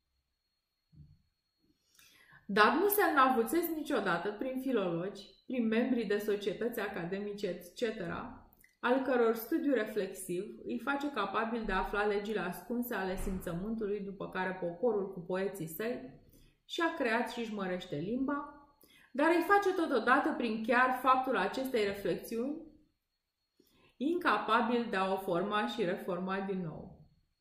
Dar nu se înavuțesc niciodată prin filologi, prin membrii de societăți academice, et cetera, al căror studiu reflexiv îi face capabil de a afla legile ascunse ale simțământului după care poporul cu poeții săi și-a creat și își mărește limba, dar îi face totodată prin chiar faptul acestei reflexiuni incapabil de a o forma și reforma din nou.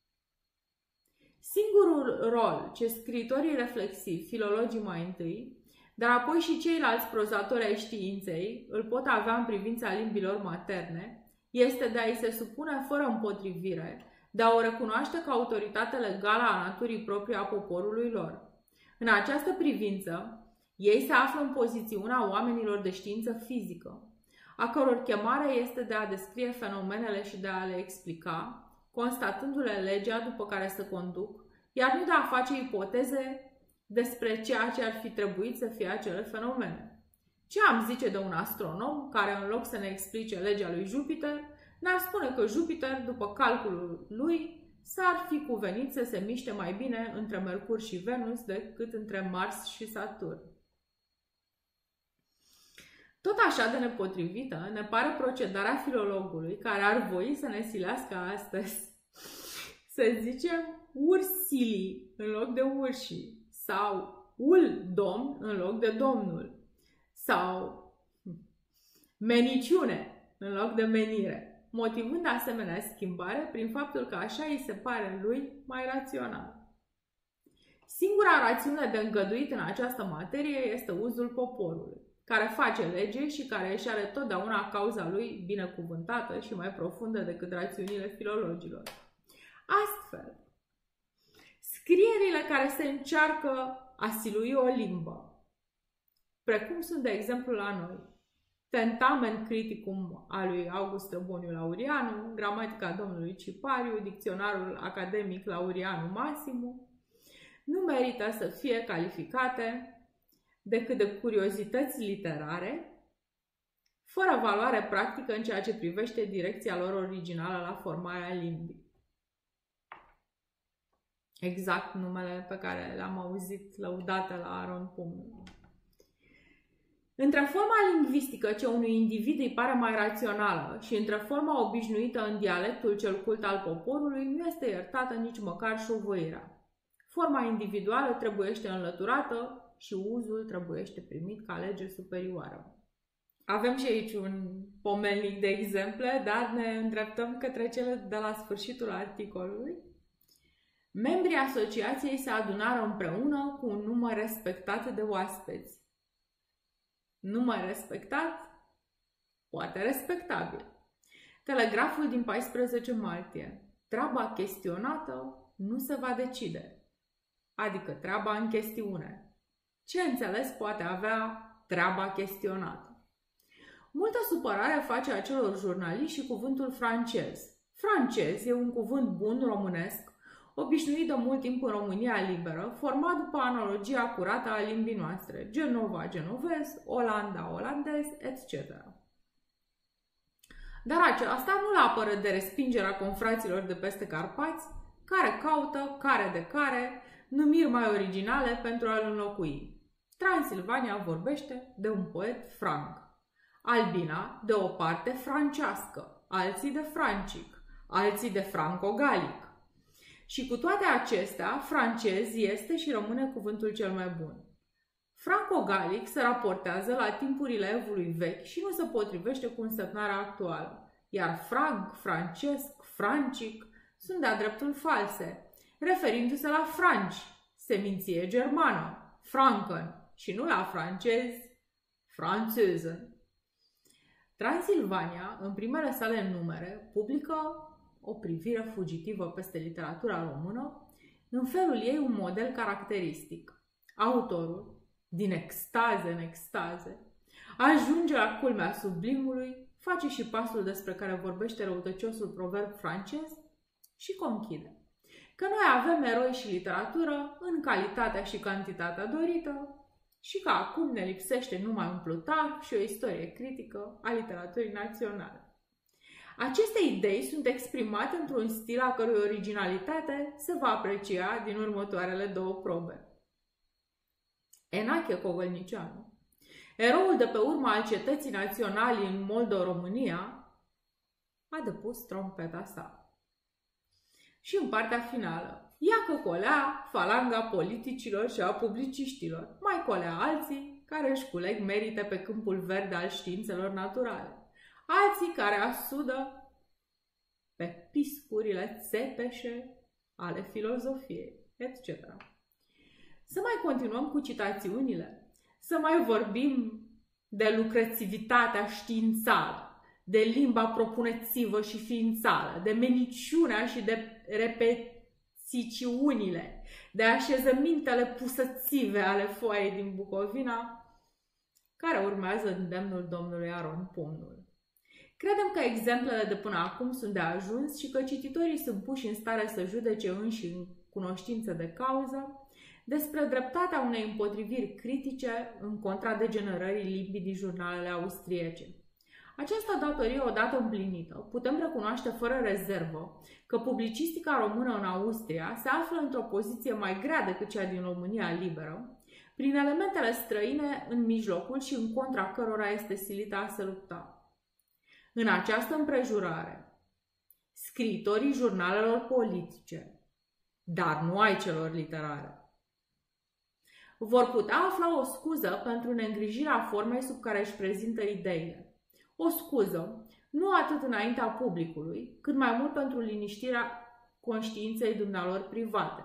Singurul rol ce scriitorii reflexivi, filologii mai întâi, dar apoi și ceilalți prozatori ai științei îl pot avea în privința limbilor materne, este de a-i se supune fără împotrivire, de a o recunoaște ca autoritate legală a naturii proprii a poporului lor. În această privință, ei se află în pozițiunea oamenilor de știință fizică, a căror chemare este de a descrie fenomenele și de a le explica, constatându-le legea după care se conduc, iar nu de a face ipoteze despre ceea ce ar fi trebuit să fie acele fenomene. Ce am zice de un astronom care, în loc să ne explice legea lui Jupiter, ne-ar spune că Jupiter, după calculul lui, s-ar fi cuvenit să se miște mai bine între Mercur și Venus decât între Mars și Saturn. Tot așa de nepotrivită ne pare procedarea filologului care ar voi să ne silească astăzi să zicem ursilii în loc de urșii sau ul domn în loc de domnul sau meniciune în loc de menire, motivând asemenea schimbare prin faptul că așa îi se pare lui mai rațional. Singura rațiune de îngăduit în această materie este uzul poporului, care face lege și care își are totdeauna cauza lui binecuvântată și mai profundă decât rațiunile filologilor. Astfel, scrierile care se încearcă a silui o limbă, precum sunt de exemplu la noi Tentamen Criticum al lui August Treboniu Laurianu, Gramatica domnului Cipariu, Dicționarul academic Laurianu Massimu, nu merită să fie calificate decât de curiozități literare, fără valoare practică în ceea ce privește direcția lor originală la formarea limbii. Exact numele pe care l-am auzit lăudate la Aron Pumnu. Între forma lingvistică ce unui individ îi pare mai rațională și între forma obișnuită în dialectul cel cult al poporului nu este iertată nici măcar șovăirea. Forma individuală trebuiește înlăturată și uzul trebuiește primit ca lege superioară. Avem și aici un pomelnic de exemple, dar ne îndreptăm către cele de la sfârșitul articolului. Membrii asociației se adunară împreună cu un număr respectat de oaspeți. Număr respectat, poate respectabil. Telegraful din paisprezece martie. Treaba chestionată nu se va decide, adică treaba în chestiune. Ce înțeles poate avea treaba chestionată? Multă supărare face acelor jurnaliști și cuvântul francez. Francez e un cuvânt bun românesc, obișnuit de mult timp în România liberă, format după analogia curată a limbii noastre, Genova genovez, Olanda olandez, et cetera. Dar aceasta nu-l apără de respingerea confraților de peste Carpați, care caută, care de care, numiri mai originale pentru a-l înlocui. Transilvania vorbește de un poet franc, Albina de o parte francească, alții de francic, alții de franco-galic. Și cu toate acestea, francez este și rămâne cuvântul cel mai bun. Franco-galic se raportează la timpurile evului vechi și nu se potrivește cu însemnarea actuală, iar franc, francesc, francic sunt de-a dreptul false, referindu-se la franci, seminție germană, franken, și nu la francezi, franțuză. Transilvania, în primele sale numere, publică o privire fugitivă peste literatura română, în felul ei un model caracteristic. Autorul, din extaze în extaze, ajunge la culmea sublimului, face și pasul despre care vorbește răutăciosul proverb francez și conchide că noi avem eroi și literatură în calitatea și cantitatea dorită și că acum ne lipsește numai un Plutarh și o istorie critică a literaturii naționale. Aceste idei sunt exprimate într-un stil a cărui originalitate se va aprecia din următoarele două probe. Enache Cogălnicianu, eroul de pe urma al cetății naționale în Moldo-România, a depus trompeta sa. Și în partea finală, ia că colea falanga politicilor și a publiciștilor, mai colea alții care își culeg merite pe câmpul verde al științelor naturale, alții care asudă pe piscurile țepeșe ale filozofiei, et cetera. Să mai continuăm cu citațiunile, să mai vorbim de lucrățivitatea științală, de limba propunețivă și ființală, de meniciunea și de repetițiunile, de așezămintele pusățive ale foaiei din Bucovina, care urmează îndemnul domnului Aron Pumnul. Credem că exemplele de până acum sunt de ajuns și că cititorii sunt puși în stare să judece înși în cunoștință de cauză despre dreptatea unei împotriviri critice în contra degenerării limbii din jurnalele austriece. Această datorie odată împlinită, putem recunoaște fără rezervă că publicistica română în Austria se află într-o poziție mai grea decât cea din România liberă, prin elementele străine în mijlocul și în contra cărora este silită a se lupta. În această împrejurare, scriitorii jurnalelor politice, dar nu ai celor literare, vor putea afla o scuză pentru neîngrijirea formei sub care își prezintă ideile. O scuză nu atât înaintea publicului, cât mai mult pentru liniștirea conștiinței dumnealor private.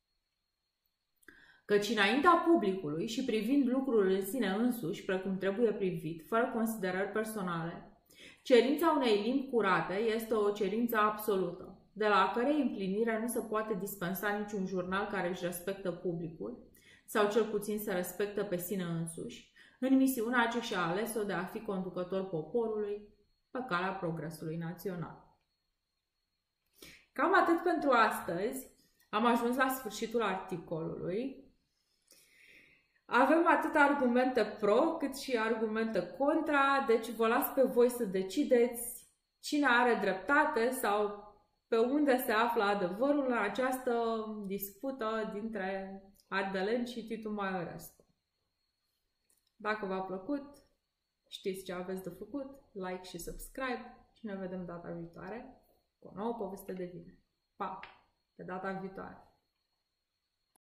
Căci înaintea publicului și privind lucrul în sine însuși, precum trebuie privit, fără considerări personale, cerința unei limbi curate este o cerință absolută, de la a cărei împlinire nu se poate dispensa niciun jurnal care își respectă publicul, sau cel puțin se respectă pe sine însuși, în misiunea ce și-a ales-o de a fi conducător poporului pe calea progresului național. Cam atât pentru astăzi. Am ajuns la sfârșitul articolului. Avem atât argumente pro cât și argumente contra, deci vă las pe voi să decideți cine are dreptate sau pe unde se află adevărul în această dispută dintre Ardelen și Titu Maiorescu. Dacă v-a plăcut, știți ce aveți de făcut, like și subscribe și ne vedem data viitoare cu o nouă poveste de vine. Pa! Pe data viitoare!